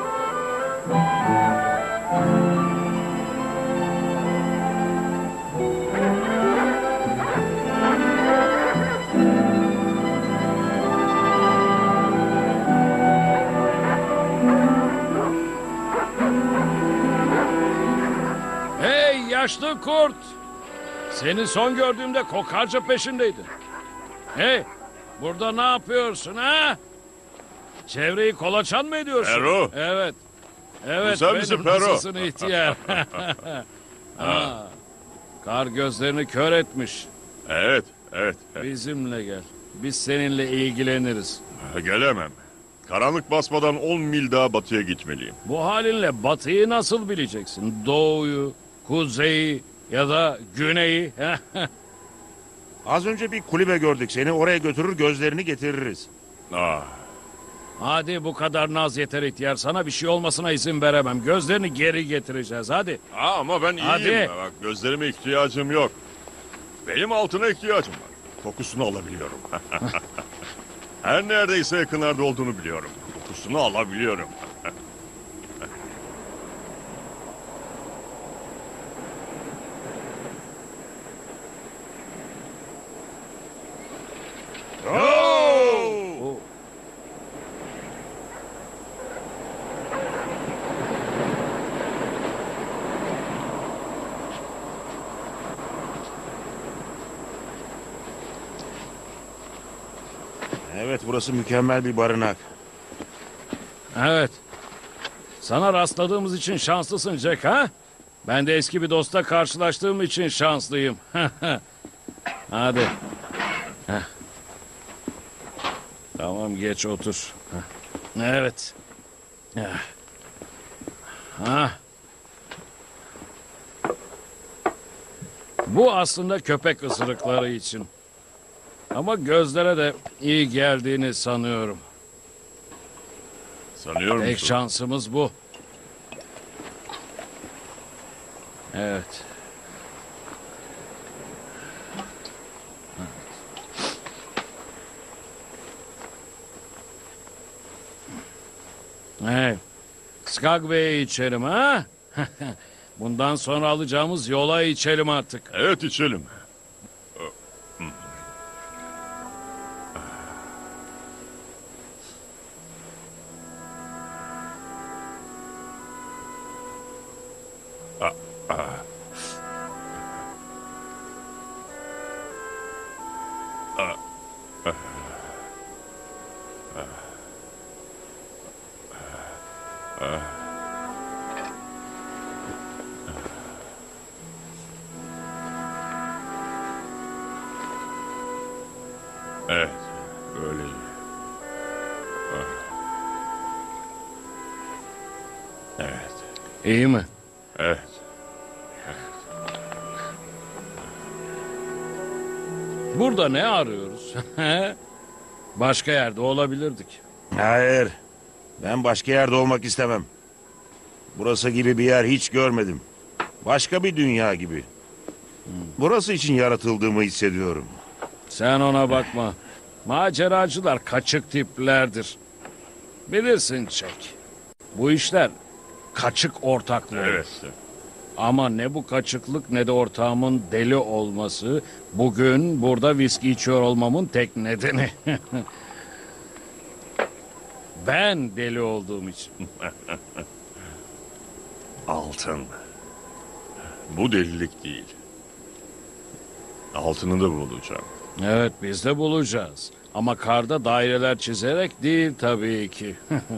Hey yaşlı kurt. Seni son gördüğümde kokarca peşindeydin. Hey, burada ne yapıyorsun ha? Çevreyi kolaçan mı ediyorsun? Pero. Evet. Evet, Güzel misin benim Pero? nasılsın ihtiyar? Ha, kar gözlerini kör etmiş. Evet, evet. Bizimle gel. Biz seninle ilgileniriz. Gelemem. Karanlık basmadan 10 mil daha batıya gitmeliyim. Bu halinle batıyı nasıl bileceksin? Doğuyu, kuzeyi ya da güneyi? Az önce bir kulübe gördük. Seni oraya götürür gözlerini getiririz. Ah, Hadi bu kadar naz yeter ihtiyar. Sana bir şey olmasına izin veremem. Gözlerini geri getireceğiz hadi. ama ben iyiyim. Hadi. Bak, gözlerime ihtiyacım yok. Benim altına ihtiyacım var. Kokusunu alabiliyorum. Her neredeyse yakınlarda olduğunu biliyorum. Kokusunu alabiliyorum. Oh! Evet, burası mükemmel bir barınak. Evet. Sana rastladığımız için şanslısın Jack ha? Ben de eski bir dostla karşılaştığım için şanslıyım. Hadi. Heh. Tamam geç otur. Heh. Evet. Ha. Bu aslında köpek ısırıkları için. Ama gözlere de iyi geldiğini sanıyorum. Sanıyor Tek musun? şansımız bu. Evet. Hey, Skagway'e içelim ha? Bundan sonra alacağımız yola içelim artık. Evet, içelim. Evet, öyle. Evet, İyi mi? evet. Burada ne arıyoruz? Başka yerde olabilirdik. Hayır. Ben başka yerde olmak istemem. Burası gibi bir yer hiç görmedim. Başka bir dünya gibi. Burası için yaratıldığımı hissediyorum. Sen ona bakma. Maceracılar kaçık tiplerdir. Bilirsin Jack. Bu işler kaçık ortaklığı. Evet. Ama ne bu kaçıklık ne de ortağımın deli olması bugün burada viski içiyor olmamın tek nedeni. Ben deli olduğum için. Altın. Bu delilik değil. Altını da bulacağım. Evet biz de bulacağız. Ama karda daireler çizerek değil tabii ki.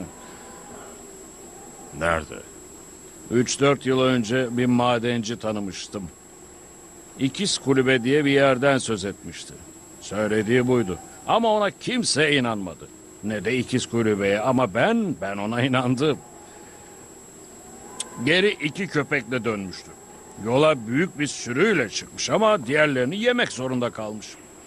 Nerede? 3-4 yıl önce bir madenci tanımıştım. İkiz Kulübe diye bir yerden söz etmişti. Söylediği buydu. Ama ona kimse inanmadı. Ne de İkiz Kulübe'ye ama ben ona inandım. Geri 2 köpekle dönmüştü. Yola büyük bir sürüyle çıkmış ama diğerlerini yemek zorunda kalmış.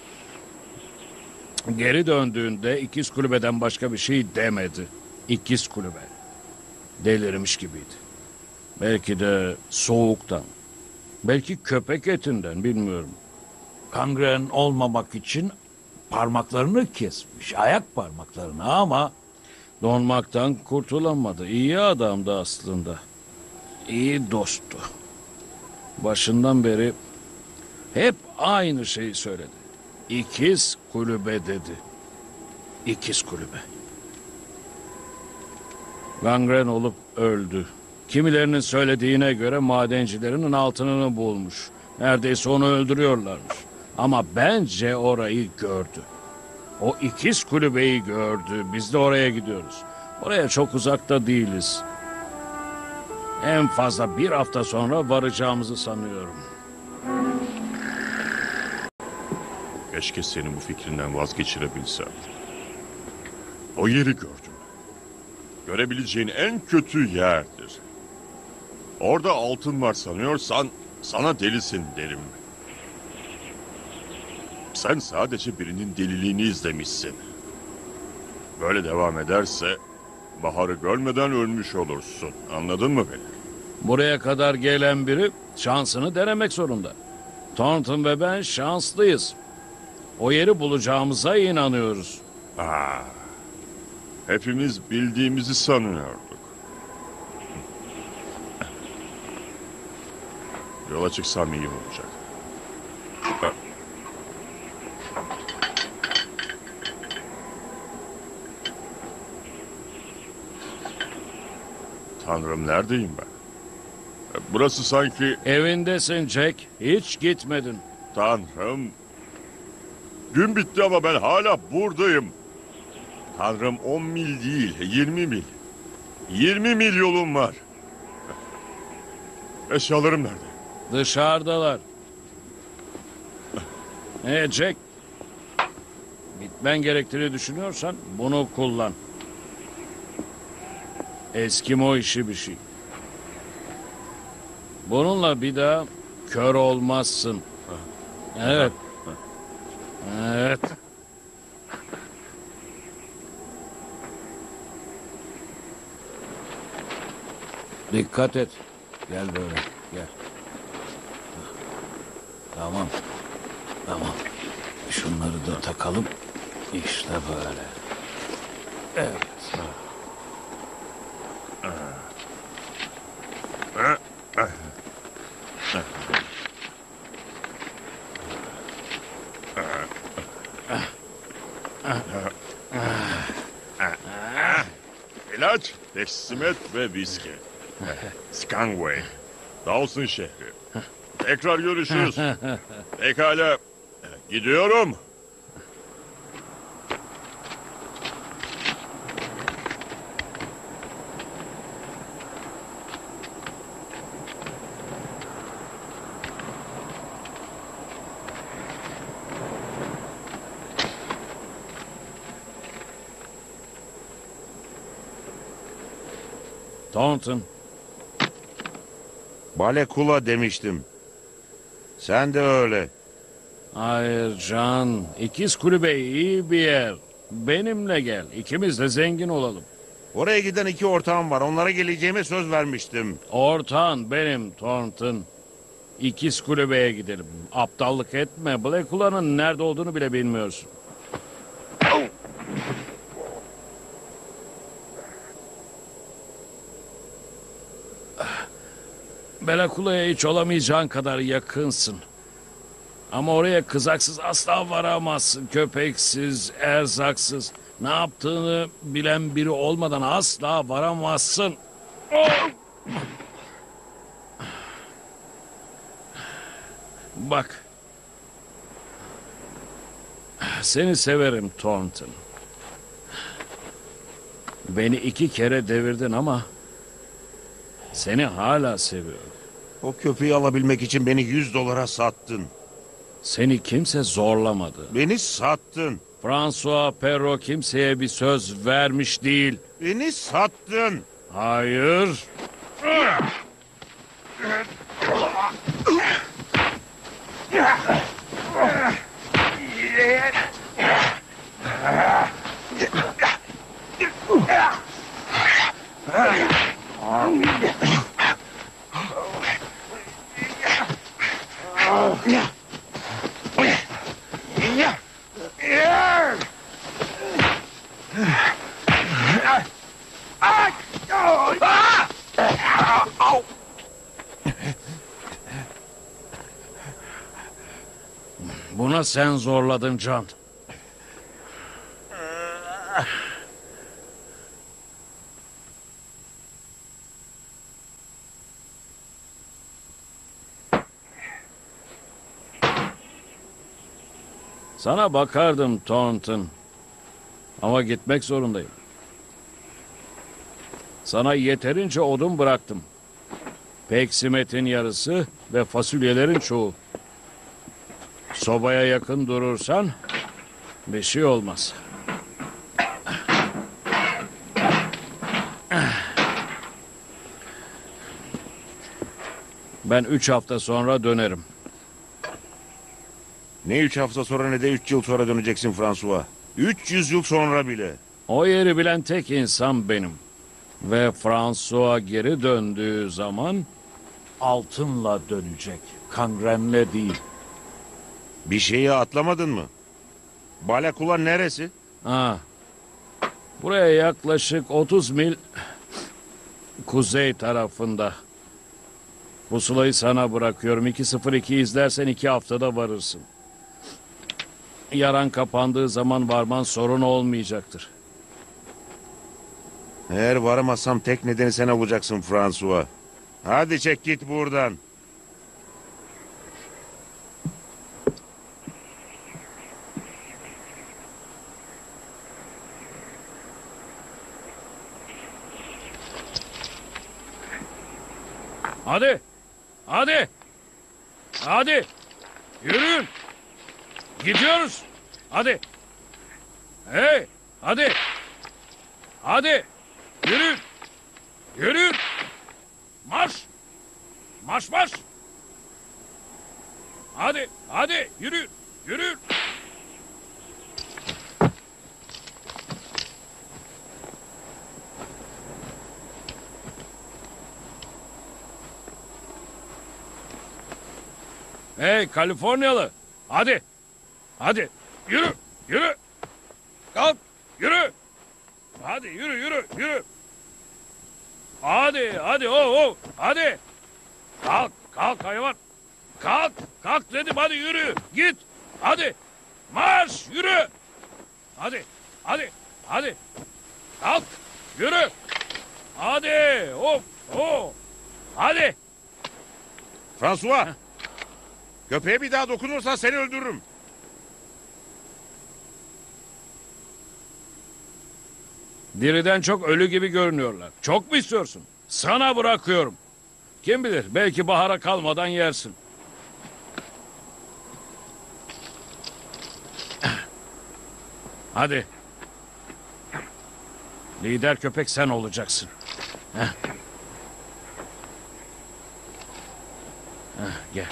Geri döndüğünde İkiz Kulübe'den başka bir şey demedi. İkiz Kulübe. Delirmiş gibiydi. Belki de soğuktan. Belki köpek etinden bilmiyorum. Kangren olmamak için parmaklarını kesmiş. Ayak parmaklarını ama Donmaktan kurtulamadı. İyi adamdı aslında. İyi dosttu. Başından beri hep aynı şeyi söyledi. İkiz Kulübe dedi. İkiz Kulübe. Gangren olup öldü. Kimilerinin söylediğine göre madencilerinin altınını bulmuş. Neredeyse onu öldürüyorlarmış. Ama bence orayı gördü. O ikiz kulübeyi gördü. Biz de oraya gidiyoruz. Oraya çok uzakta değiliz. En fazla bir hafta sonra varacağımızı sanıyorum. Keşke seni bu fikrinden vazgeçirebilsem. O yeri gördüm. Görebileceğin en kötü yerdir. Orada altın var sanıyorsan sana delisin derim. Sen sadece birinin deliliğini izlemişsin. Böyle devam ederse baharı görmeden ölmüş olursun. Anladın mı beni? Buraya kadar gelen biri şansını denemek zorunda. Thornton ve ben şanslıyız. O yeri bulacağımıza inanıyoruz. Hepimiz bildiğimizi sanıyorduk. Yola çıksam iyi olacak. Tanrım, neredeyim ben? Burası sanki... Evindesin Jack. Hiç gitmedin. Tanrım. Gün bitti ama ben hala buradayım. Tanrım, 10 mil değil, 20 mil. 20 mil yolum var. Eşyalarım nerede? Dışarıdalar. Jack. Gitmen gerektiğini düşünüyorsan bunu kullan. Eskimo işi bir şey. Bununla bir daha kör olmazsın. Evet. Evet. Dikkat et. Gel böyle. Gel. Tamam. Tamam. Şunları da takalım. İşte böyle. Evet. İlaç, teslimet ve viski. Skagway, Dawson şehri. Tekrar görüşürüz. Pekala, gidiyorum. Thornton. Balekula demiştim. Sen de öyle. Hayır Can. İkiz kulübe iyi bir yer. Benimle gel. İkimiz de zengin olalım. Oraya giden 2 ortağım var. Onlara geleceğime söz vermiştim. Ortağın benim Thornton. İkiz kulübeye gidelim. Aptallık etme. Blackula'nın nerede olduğunu bile bilmiyorsun. Belakula'ya hiç olamayacağın kadar yakınsın. Ama oraya kızaksız asla varamazsın. Köpeksiz, erzaksız. Ne yaptığını bilen biri olmadan asla varamazsın. Bak. Seni severim Thornton. Beni 2 kere devirdin ama seni hala seviyorum. O köpeği alabilmek için beni $100 sattın. Seni kimse zorlamadı. Beni sattın. François Perrault kimseye bir söz vermiş değil. Beni sattın. Hayır. Buna sen zorladın Can. Sana bakardım Thornton. Ama gitmek zorundayım. Sana yeterince odun bıraktım. Peksimetin yarısı ve fasulyelerin çoğu. Sobaya yakın durursan bir şey olmaz. Ben 3 hafta sonra dönerim. Ne 3 hafta sonra ne de 3 yıl sonra döneceksin François. 300 yıl sonra bile. O yeri bilen tek insan benim. Ve François geri döndüğü zaman Altınla dönecek. Kangrenle değil. Bir şeyi atlamadın mı? Balekula neresi? ha, buraya yaklaşık 30 mil kuzey tarafında. Pusulayı sana bırakıyorum. 202 izlersen 2 haftada varırsın. Yaran kapandığı zaman varman sorun olmayacaktır. Eğer varamazsam tek nedeni sen olacaksın François. Hadi çek git buradan. Hadi. Hadi. Hadi. Yürüyün. Gidiyoruz. Hadi. Hey. Hadi. Hadi. Yürüyün. Yürüyün. Marş. Marş marş. Hadi. Hadi. Yürüyün. Yürüyün. Hey Kaliforniyalı. Hadi. Hadi. Yürü. Yürü. Kalk. Yürü. Hadi yürü yürü yürü. Hadi hadi hadi. Kalk kalk hayvan. Kalk kalk dedim hadi yürü. Git. Hadi. Marş yürü. Hadi hadi hadi. Kalk yürü. Hadi hadi. François. Köpeğe bir daha dokunursan seni öldürürüm. Diriden çok ölü gibi görünüyorlar. Çok mu istiyorsun? Sana bırakıyorum. Kim bilir belki bahara kalmadan yersin. Hadi. Lider köpek sen olacaksın. Heh. Gel.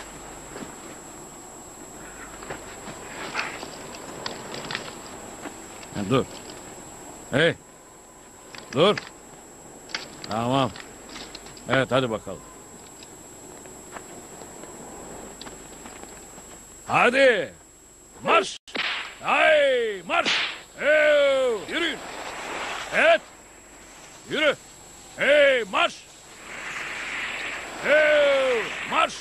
Dur. Hey. Dur. Tamam. Evet hadi bakalım. Hadi. Marş. Hay marş. Hey, yürüyün. Evet. Yürü. Hey marş. Hey marş.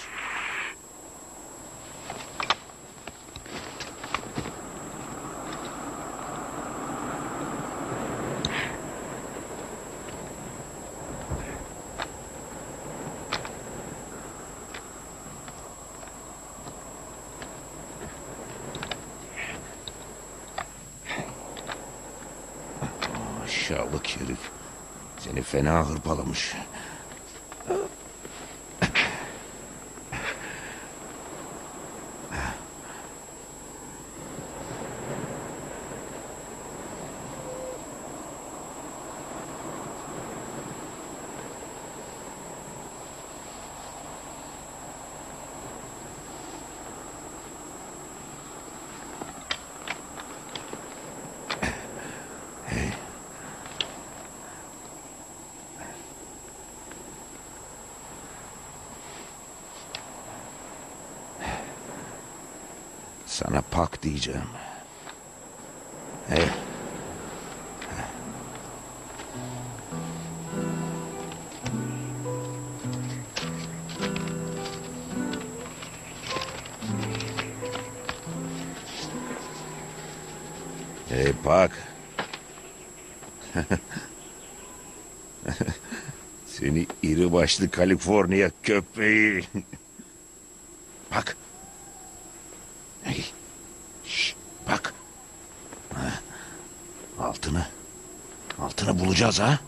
Aşağılık herif. Seni fena hırpalamış. Sana pak diyeceğim. Hey. Hey pak. Seni iri başlı Kaliforniya köpeği. Bak. Hey. Şş, bak. Altın. bulacağız ha?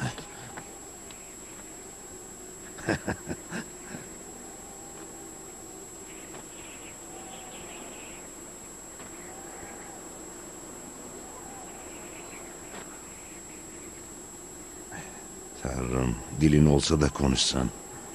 Tanrım, dilin olsa da konuşsan.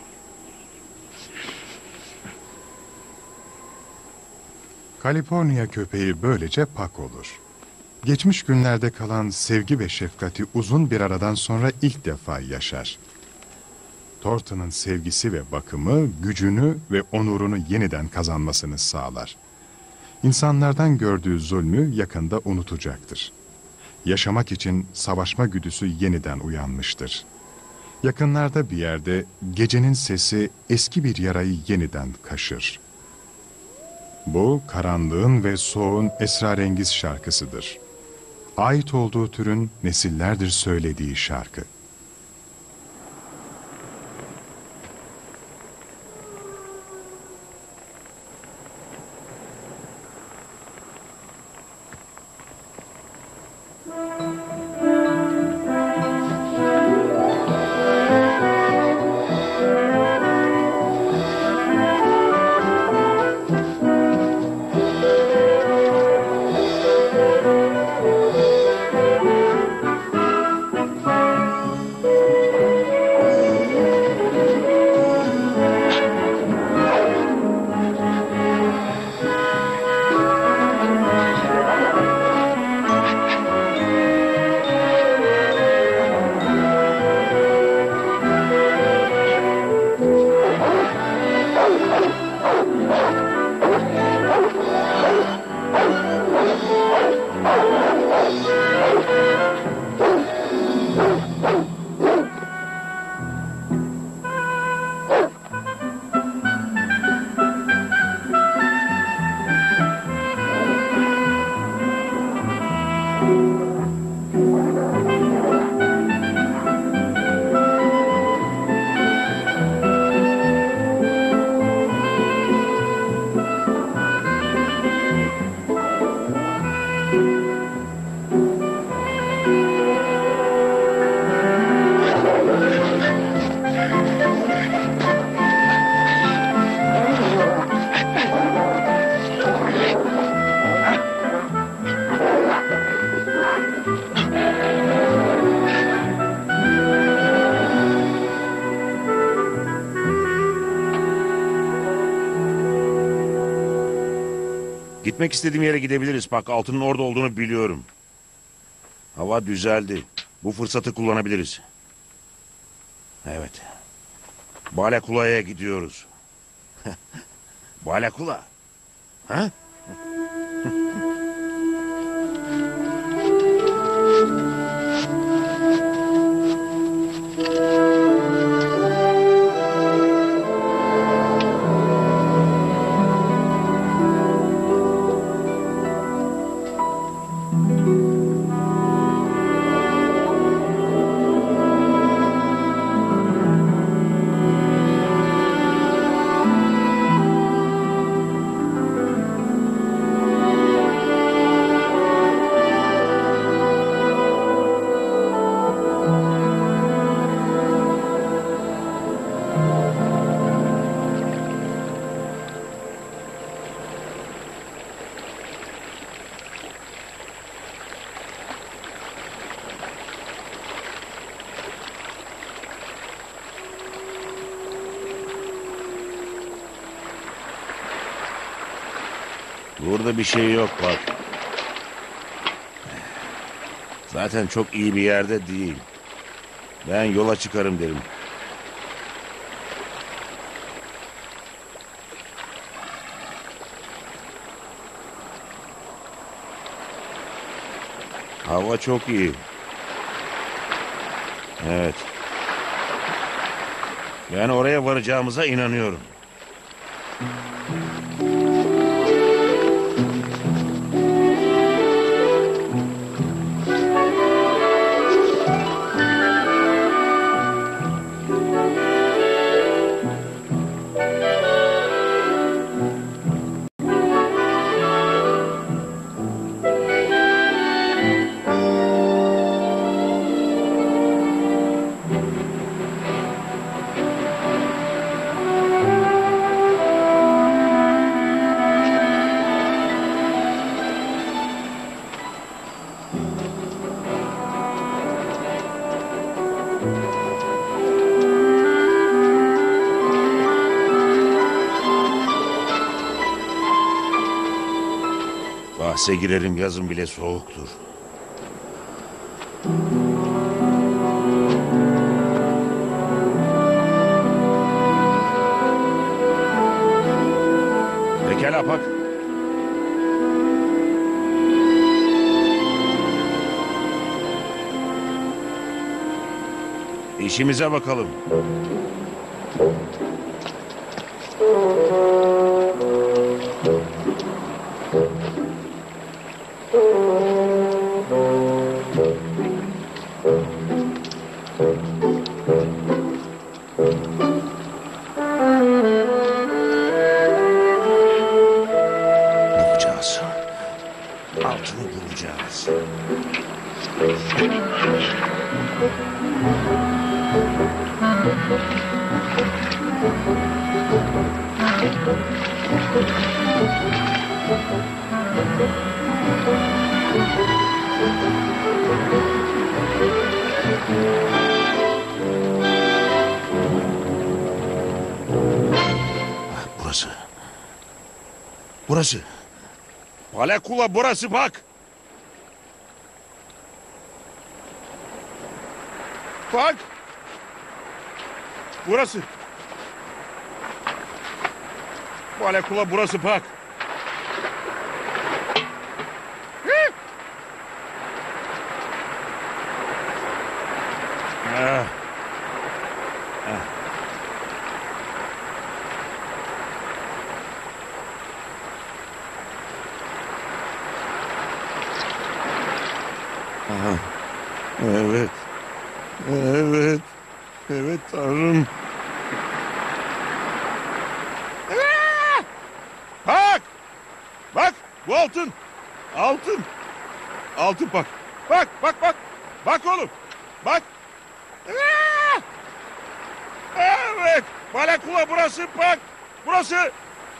Kaliforniya köpeği böylece pak olur. Geçmiş günlerde kalan sevgi ve şefkati uzun bir aradan sonra ilk defa yaşar. Thornton'ın sevgisi ve bakımı gücünü ve onurunu yeniden kazanmasını sağlar. İnsanlardan gördüğü zulmü yakında unutacaktır. Yaşamak için savaşma güdüsü yeniden uyanmıştır. Yakınlarda bir yerde gecenin sesi eski bir yarayı yeniden kaşır. Bu karanlığın ve soğuğun esrarengiz şarkısıdır. Ait olduğu türün nesillerdir söylediği şarkı. Gitmek istediğim yere gidebiliriz. Bak, altının orada olduğunu biliyorum. Hava düzeldi. Bu fırsatı kullanabiliriz. Evet. Balakula'ya gidiyoruz. Balakula. Ha? Burada bir şey yok bak. Zaten çok iyi bir yerde değil. Ben yola çıkarım derim. Hava çok iyi. Evet. Ben oraya varacağımıza inanıyorum. Bahse girerim, yazın bile soğuktur. Pekala Pak. İşimize bakalım. Bulacağız. Altını bulacağız. Burası. Burası. Balekula burası bak. Bak. Burası. Balekula burası bak. Ah. Ah. Aha. Evet. Evet. Evet Tanrım. Ah! Bak! Bak! Bu altın! Altın! Altın bak! Bak! Bak! Bak! Bak oğlum! Bak! Ah! Evet! Balekula burası bak! Burası!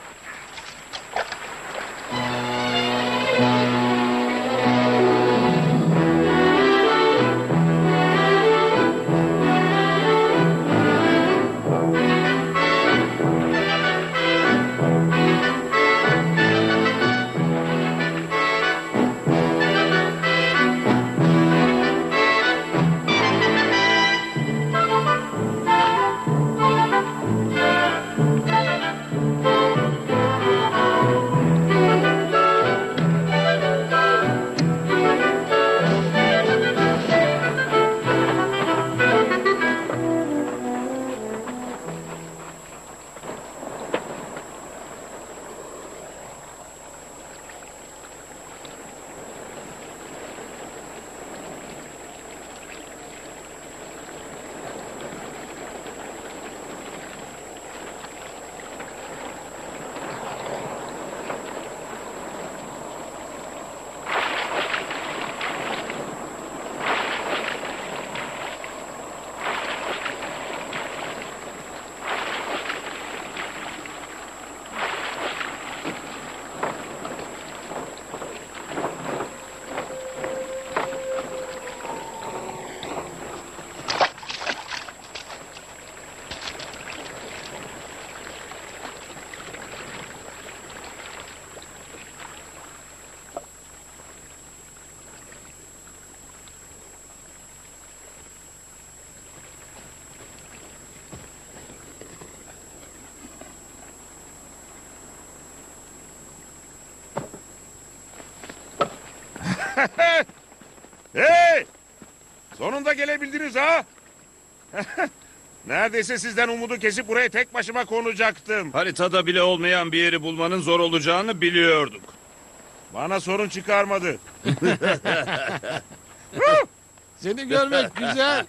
Hey! Sonunda gelebildiniz ha? Neredeyse sizden umudu kesip buraya tek başıma konacaktım. Haritada bile olmayan bir yeri bulmanın zor olacağını biliyorduk. Bana sorun çıkarmadı. Seni görmek güzel.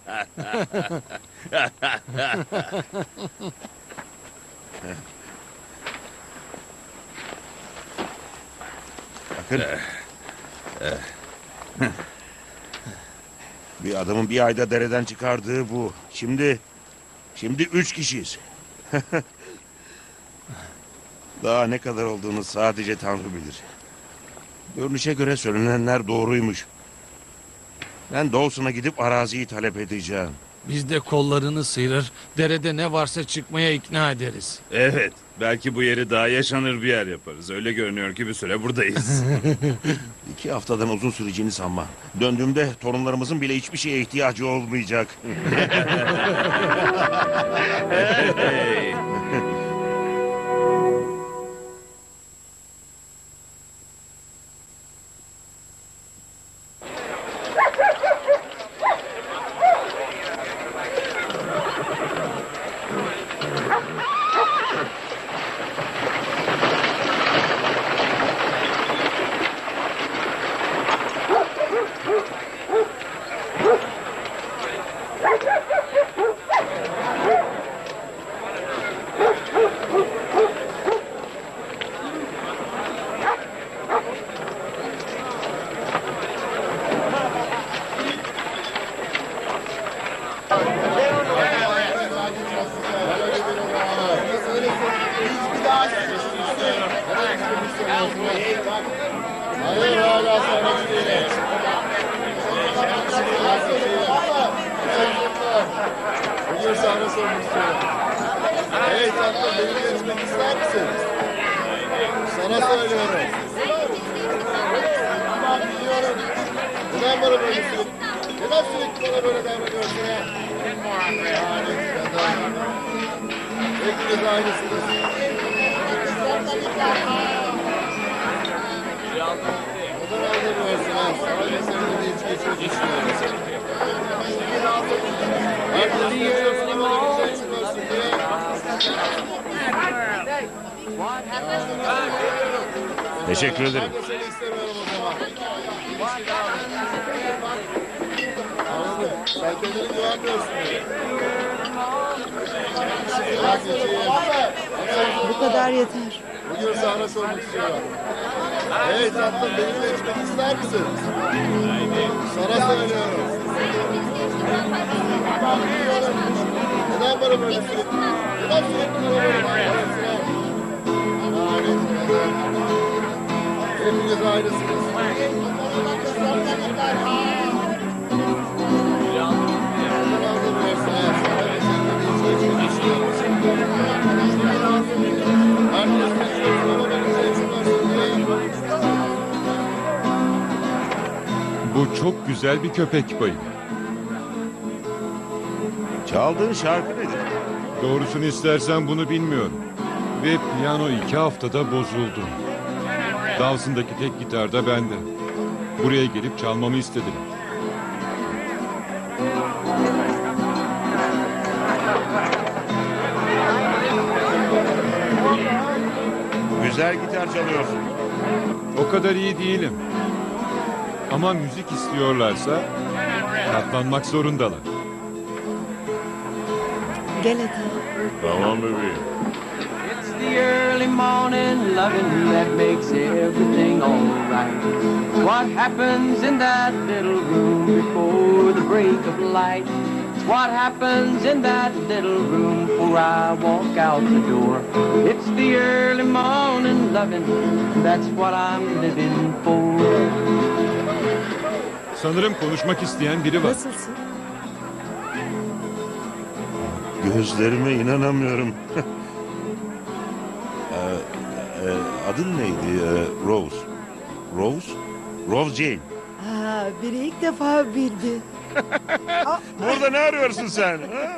Bakın. Bir adamın bir ayda dereden çıkardığı bu. Şimdi 3 kişiyiz. Daha ne kadar olduğunu sadece Tanrı bilir. Görünüşe göre söylenenler doğruymuş. Ben Dawson'a gidip araziyi talep edeceğim. Biz de kollarını sıyırır, derede ne varsa çıkmaya ikna ederiz. Evet, Belki bu yeri daha yaşanır bir yer yaparız. Öyle görünüyor ki bir süre buradayız. 2 haftadan uzun süreceğini sanma. Döndüğümde torunlarımızın bile hiçbir şeye ihtiyacı olmayacak. Hey. Bugün sana sormak istiyorum. Hey tatlım, benimle içmek ister misin? Sana söylüyorum. Tamam, biliyorum. Neden bana böyle sürekli? Neden sürekli bana böyle davranıyorsun ya? Lanet kadın. Hepiniz aynısınız. Neden anlamıyorsun ha? Sadece seninle içki çok istiyorum. Herkes geçiyorsun ama bana güzel çıkıyorsun diye. Teşekkür ederim. Ben de seni istemiyorum o zaman. Anladım. Sen kendine güvenmiyorsun. Bu kadar yeter. Bugün sana sormak istiyorum. Hey tatlım, benimle içmek ister misin? Sana söylüyorum. Biliyorum. Neden bana böyle sürekli? Neden sürekli bana böyle davranıyorsun ha? Lanet kadın. Hepiniz aynısınız. Neden anlamıyorsun ha? Sadece seninle içki çok istiyorum. Herkes geçiyorsun ama bana güzel çıkıyorsun diye. Bu çok güzel bir köpek bayım. Çaldığın şarkı nedir? Doğrusunu istersen bunu bilmiyorum. Ve piyano 2 haftada bozuldu. Dawson'daki tek gitar da bende. Buraya gelip çalmamı istediler. Güzel gitar çalıyorsun. O kadar iyi değilim. Ama müzik istiyorlarsa katlanmak zorundalar. Gel hadi. Tamam bebeğim. It's the early morning loving that makes everything alright. What happens in that little room before the break of light? It's what happens in that little room before I walk out the door. It's the early morning loving, that's what I'm living for. Sanırım konuşmak isteyen biri var. Nasılsın? Gözlerime inanamıyorum. Adın neydi? Rose. Rose? Rose Jane. Aa, biri ilk defa bildi. Burada ne arıyorsun sen?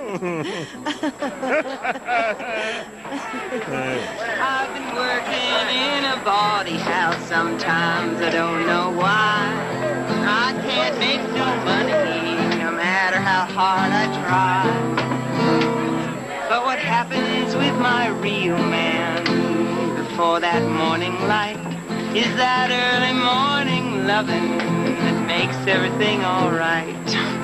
I've been working in a body house. Sometimes I don't know why. I can't make no money, no matter how hard I try. But what happens with my real man before that morning light is that early morning loving that makes everything all right.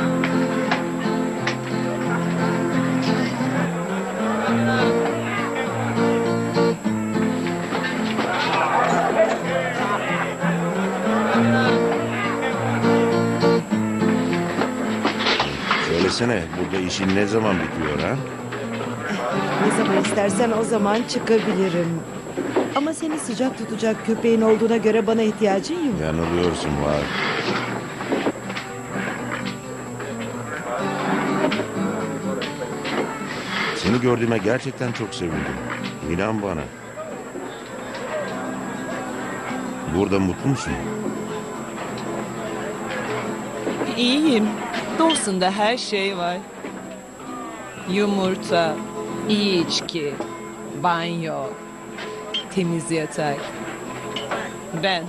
Söylesene, burada işin ne zaman bitiyor ha? Ne zaman istersen o zaman çıkabilirim. Ama seni sıcak tutacak köpeğin olduğuna göre bana ihtiyacın yok. Yanılıyorsun var. Seni gördüğüme gerçekten çok sevindim. İnan bana. Burada mutlu musun? İyiyim. Dawson'da her şey var. Yumurta, iyi içki, banyo, temiz yatak. Ben.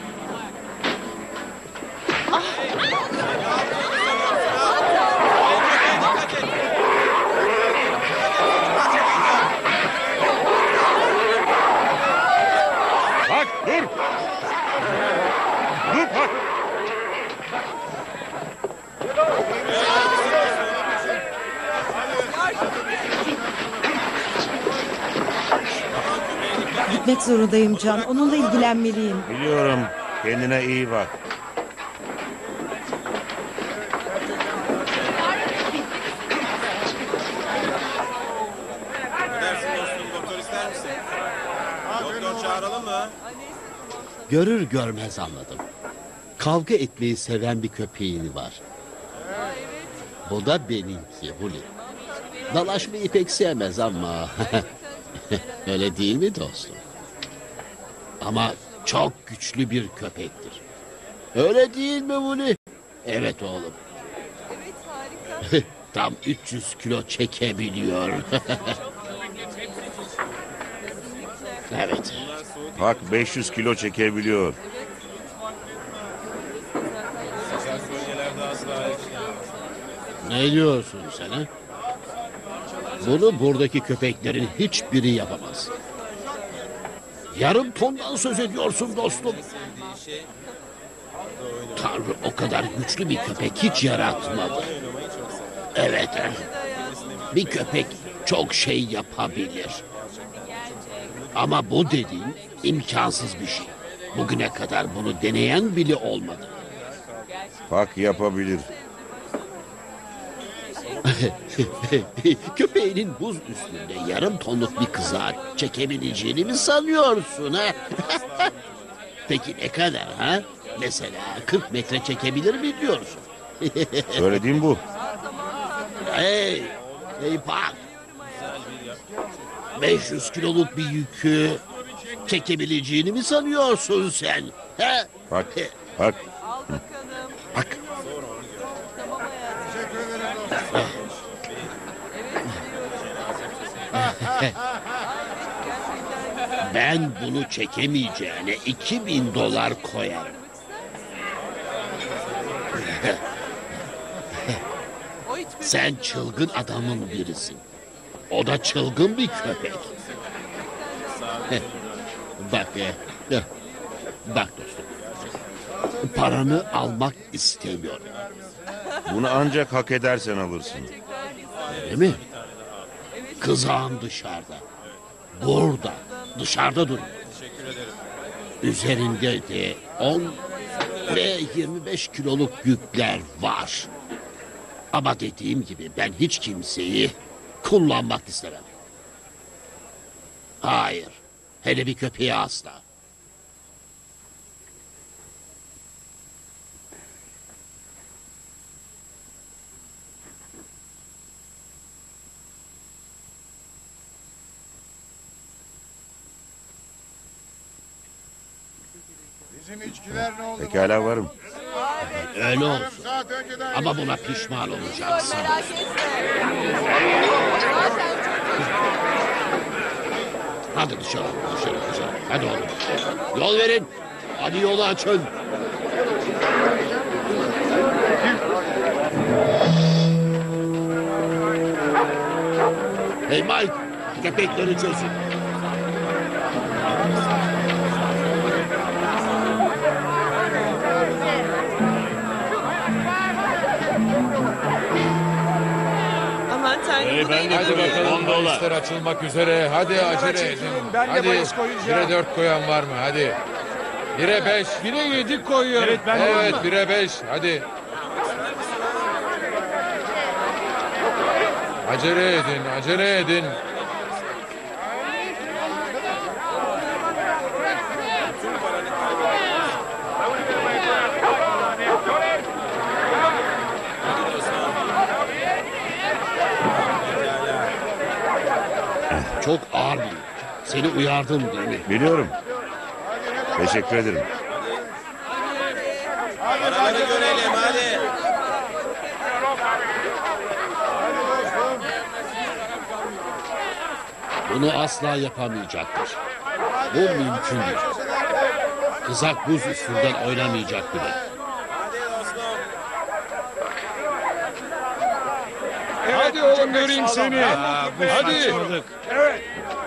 Bak dur. Dur bak. Gitmek zorundayım Can. Onunla ilgilenmeliyim. Biliyorum. Kendine iyi bak. Görür görmez anladım. Kavga etmeyi seven bir köpeğin var. Bu da benimki Huli. Dalaşmayı pek sevmez ama... Öyle değil mi dostum? Ama çok güçlü bir köpektir. Öyle değil mi Huli? Evet oğlum. Tam 300 kilo çekebiliyor. Evet. Bak 500 kilo çekebiliyor. Ne diyorsun sen ha? Bunu buradaki köpeklerin hiçbiri yapamaz. Yarım tondan söz ediyorsun dostum. Tanrı o kadar güçlü bir köpek hiç yaratmadı. Evet. Bir köpek çok şey yapabilir. Ama bu dediğin imkansız bir şey. Bugüne kadar bunu deneyen bile olmadı. Bak yapabilir. Köpeğinin buz üstünde yarım tonluk bir kıza çekebileceğini mi sanıyorsun ha? Peki ne kadar ha? Mesela 40 metre çekebilir mi diyorsun? Söylediğim bu. Hey bak. 500 kiloluk bir yükü çekebileceğini mi sanıyorsun sen? He? Bak, bak. Bak. Ben bunu çekemeyeceğine $2000 koyarım. Sen çılgın adamın birisin. O da çılgın bir köpek. Bak bak dostum. Paranı almak istemiyorum. Bunu ancak hak edersen alırsın. Değil mi? Kızağım dışarıda. Burada. Dışarıda dur. Üzerinde de 10 ve 25 kiloluk yükler var. Ama dediğim gibi ben hiç kimseyi kullanmak istemem. Hayır. Hele bir köpeği asla. Bizim içkiler ne oldu? Pekala varım. Öyle olsun. Ama buna pişman olacaksın. Hadi dışarı. Hadi oğlum. Yol verin. Hadi yolu açın. Hey Mike, köpekleri çözün. Aman tanrım. Hadi bakalım bahisler açılmak üzere. Hadi acele edin. Hadi 1'e 4 koyan var mı? Hadi. 1'e 5. 1'e 7 koyuyorum. Evet 1'e 5. Hadi. Acele edin. Çok ağır bir yük. Seni uyardım değil mi? Biliyorum. Teşekkür ederim. Paraları görelim hadi. Bunu asla yapamayacaktır. Bu mümkün değil. Kızak buz üstünden oynamayacak bile. Hadi oğlum göreyim seni. Hadi. Evet.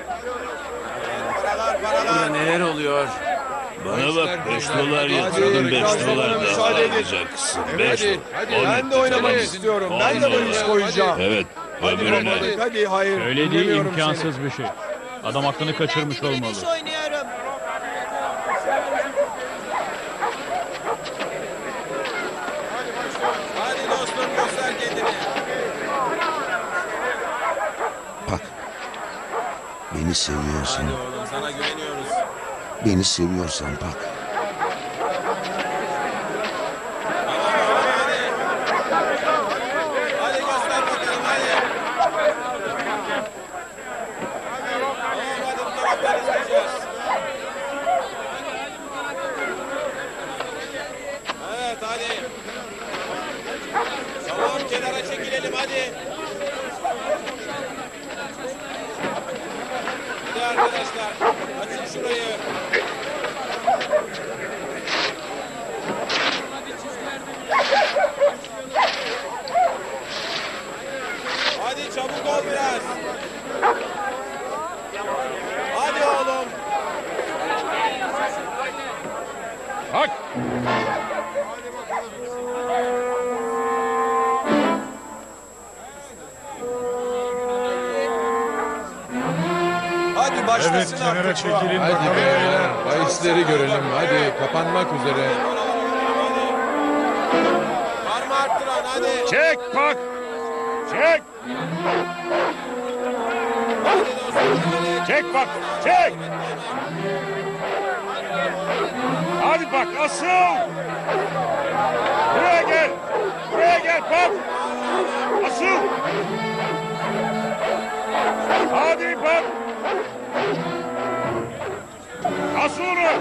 Burada neler oluyor? Bana bak 5 dolar yatırdım 5 dolar daha alacaksın. 5 dolar. Ben de oynamak istiyorum. Ben de bahis koyacağım. Evet. Öbürüne. Hadi hayır. Söylediği imkansız bir şey. Adam aklını kaçırmış olmalı. oynuyorum. Hadi dostum göster kendini. Bak. Beni seviyorsan, Hadi oğlum sana güveniyoruz. beni seviyorsan bak. Hadi göster bakalım hadi. Tamam hadi bu taraftan izleyeceğiz. Evet hadi. Tamam kenara çekilelim hadi. Hadi arkadaşlar açın şurayı. Hadi çabuk ol biraz. Hadi oğlum. Bak. Hadi başlasın Evet kenara artık. çekilin bakalım. Beyler bahisleri görelim. Hadi kapanmak üzere. Var mı arttıran hadi. Çek bak. Çek. Hadi dostum hadi. Çek bak. Çek. Hadi bak asıl. Buraya gel. Buraya gel bak. Asıl. Hadi bak. Asıl onu.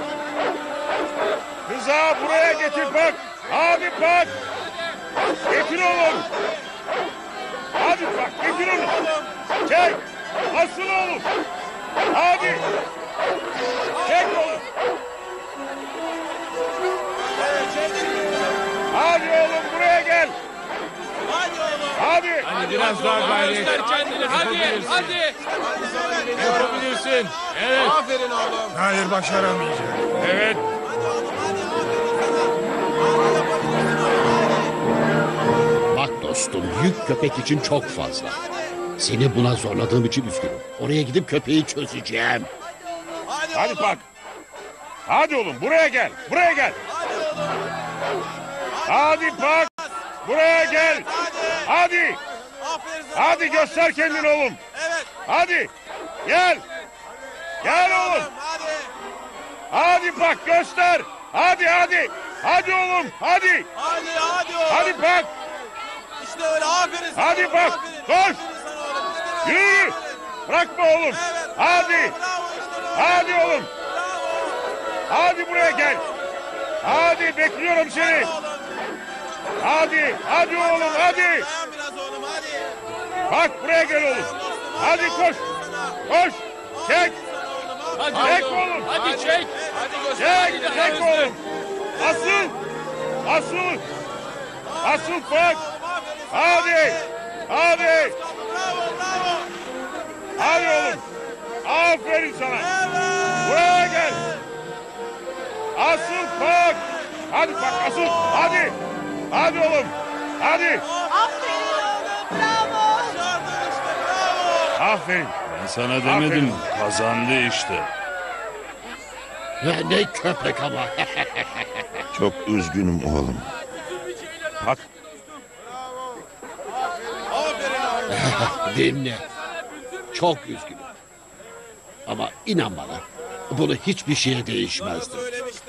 Kıza buraya getir bak. Hadi bak. Getir oğlum. Hadi bak getir onu. Çek. Asıl oğlum. Hadi. Çek oğlum. Hadi oğlum buraya gel. Hadi oğlum. Hadi. Hadi biraz daha gayret. Göster kendini. Hadi. Hadi. Yapabilirsin. Evet. Aferin oğlum. Hayır başaramayacak. Evet. Bak dostum, yük köpek için çok fazla. Seni buna zorladığım için üzgünüm. Oraya gidip köpeği çözeceğim. Hadi bak. Hadi oğlum buraya gel. Buraya gel. Hadi bak. Buraya gel. Hadi. Hadi göster kendini oğlum. Evet. Hadi. Gel. Gel oğlum. Hadi. Hadi bak göster. Hadi hadi. Hadi oğlum. Hadi. Hadi hadi oğlum. Hadi bak. İşte öyle aferin sana. Hadi bak. Aferin. Koş. Aferin sana oğlum. İşte böyle. Yürü. Bırakma oğlum. Evet. Hadi. Bravo işte böyle. Hadi oğlum. Bravo. Hadi buraya gel. Hadi bekliyorum seni. Hadi. Hadi oğlum hadi. Dayan biraz oğlum hadi. Bak buraya gel oğlum. Hadi koş. Koş. Çek. Çek oğlum. Hadi çek. Hadi göster. Çek. Çek oğlum. Asıl. Asıl. Asıl bak. Hadi. Hadi. Bravo bravo. Hadi oğlum. Aferin sana. Buraya gel. Asıl bak. Hadi bak asıl. Hadi. Hadi oğlum. Hadi. Aferin oğlum. Bravo. Başardın işte bravo. Aferin. Ben sana demedim. Kazandı işte. Ya ne köpek ama. Çok üzgünüm oğlum. Bak. Aferin oğlum. Dinle. Çok üzgünüm. Ama inan bana, bunu hiçbir şeye değişmezdi. Söylemiştim.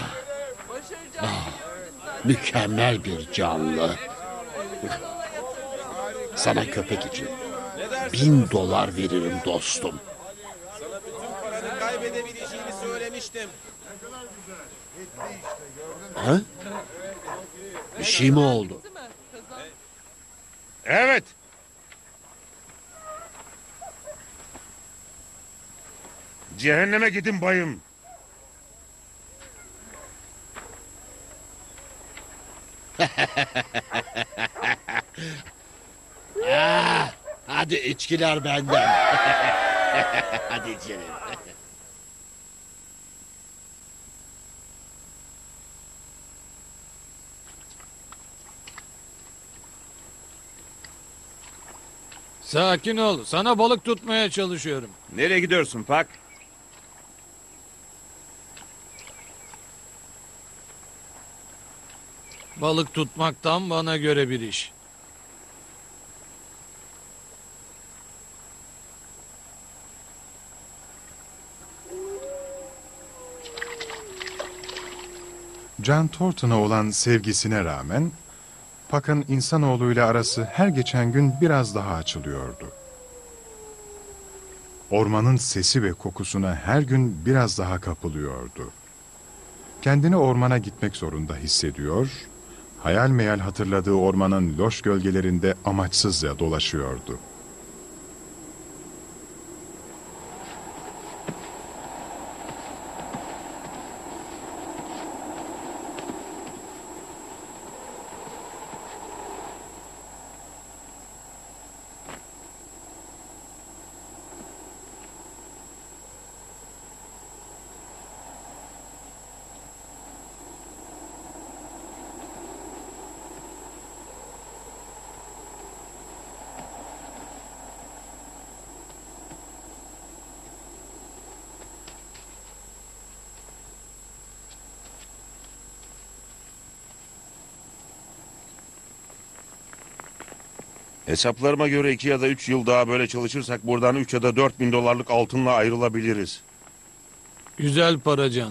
Mükemmel bir canlı. Sana köpek için $1000 veririm dostum. demiştim. Ha? Bir şey mi oldu? Evet. Cehenneme gidin bayım. Hadi içkiler benden. Hadi içelim. Sakin ol. Sana balık tutmaya çalışıyorum. Nereye gidiyorsun Pak? Balık tutmaktan bana göre bir iş. John Thornton'a olan sevgisine rağmen Puck'ın insanoğluyla arası her geçen gün biraz daha açılıyordu. Ormanın sesi ve kokusuna her gün biraz daha kapılıyordu. Kendini ormana gitmek zorunda hissediyor, hayal meyal hatırladığı ormanın loş gölgelerinde amaçsızca dolaşıyordu. Hesaplarıma göre 2 ya da 3 yıl daha böyle çalışırsak buradan 3 ya da 4 bin dolarlık altınla ayrılabiliriz. Güzel para Can.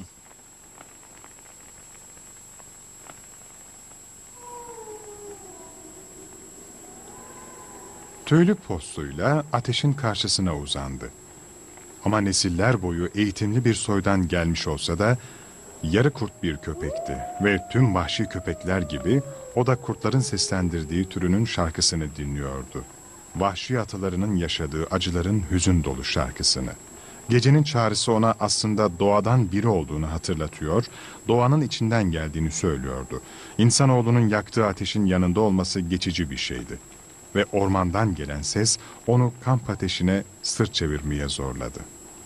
Tüylü postuyla ateşin karşısına uzandı. Ama nesiller boyu eğitimli bir soydan gelmiş olsa da yarı kurt bir köpekti ve tüm vahşi köpekler gibi o da kurtların seslendirdiği türünün şarkısını dinliyordu. Vahşi atalarının yaşadığı acıların hüzün dolu şarkısını. Gecenin çağrısı ona aslında doğadan biri olduğunu hatırlatıyor, doğanın içinden geldiğini söylüyordu. İnsanoğlunun yaktığı ateşin yanında olması geçici bir şeydi. Ve ormandan gelen ses onu kamp ateşine sırt çevirmeye zorladı.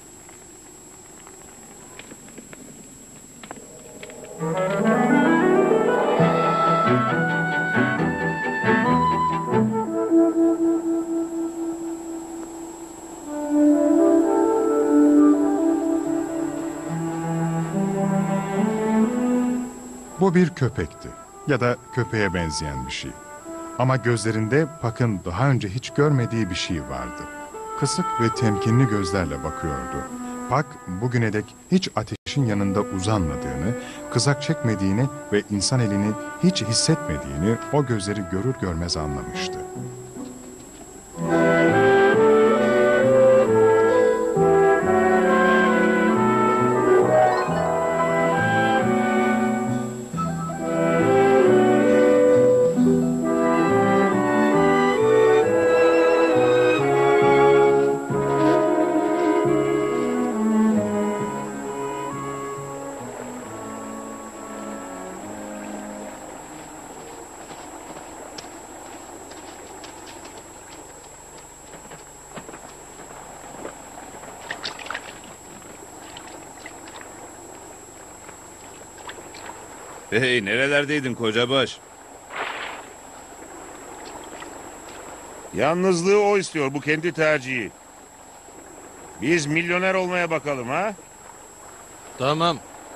Bu bir köpekti ya da köpeğe benzeyen bir şey. Ama gözlerinde Puck'ın daha önce hiç görmediği bir şey vardı. Kısık ve temkinli gözlerle bakıyordu. Puck bugüne dek hiç ateşin yanında uzanmadığını, kızak çekmediğini ve insan elini hiç hissetmediğini o gözleri görür görmez anlamıştı. Hey, nerelerdeydin kocabaş? Yalnızlığı o istiyor, bu kendi tercihi. Biz milyoner olmaya bakalım ha? Tamam.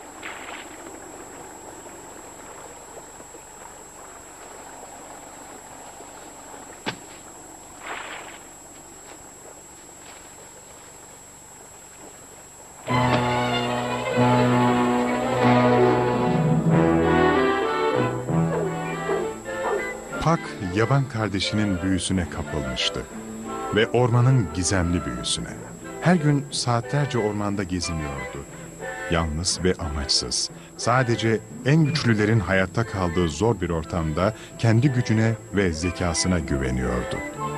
Puck, yaban kardeşinin büyüsüne kapılmıştı. Ve ormanın gizemli büyüsüne. Her gün saatlerce ormanda geziniyordu. Yalnız ve amaçsız. Sadece en güçlülerin hayatta kaldığı zor bir ortamda kendi gücüne ve zekasına güveniyordu.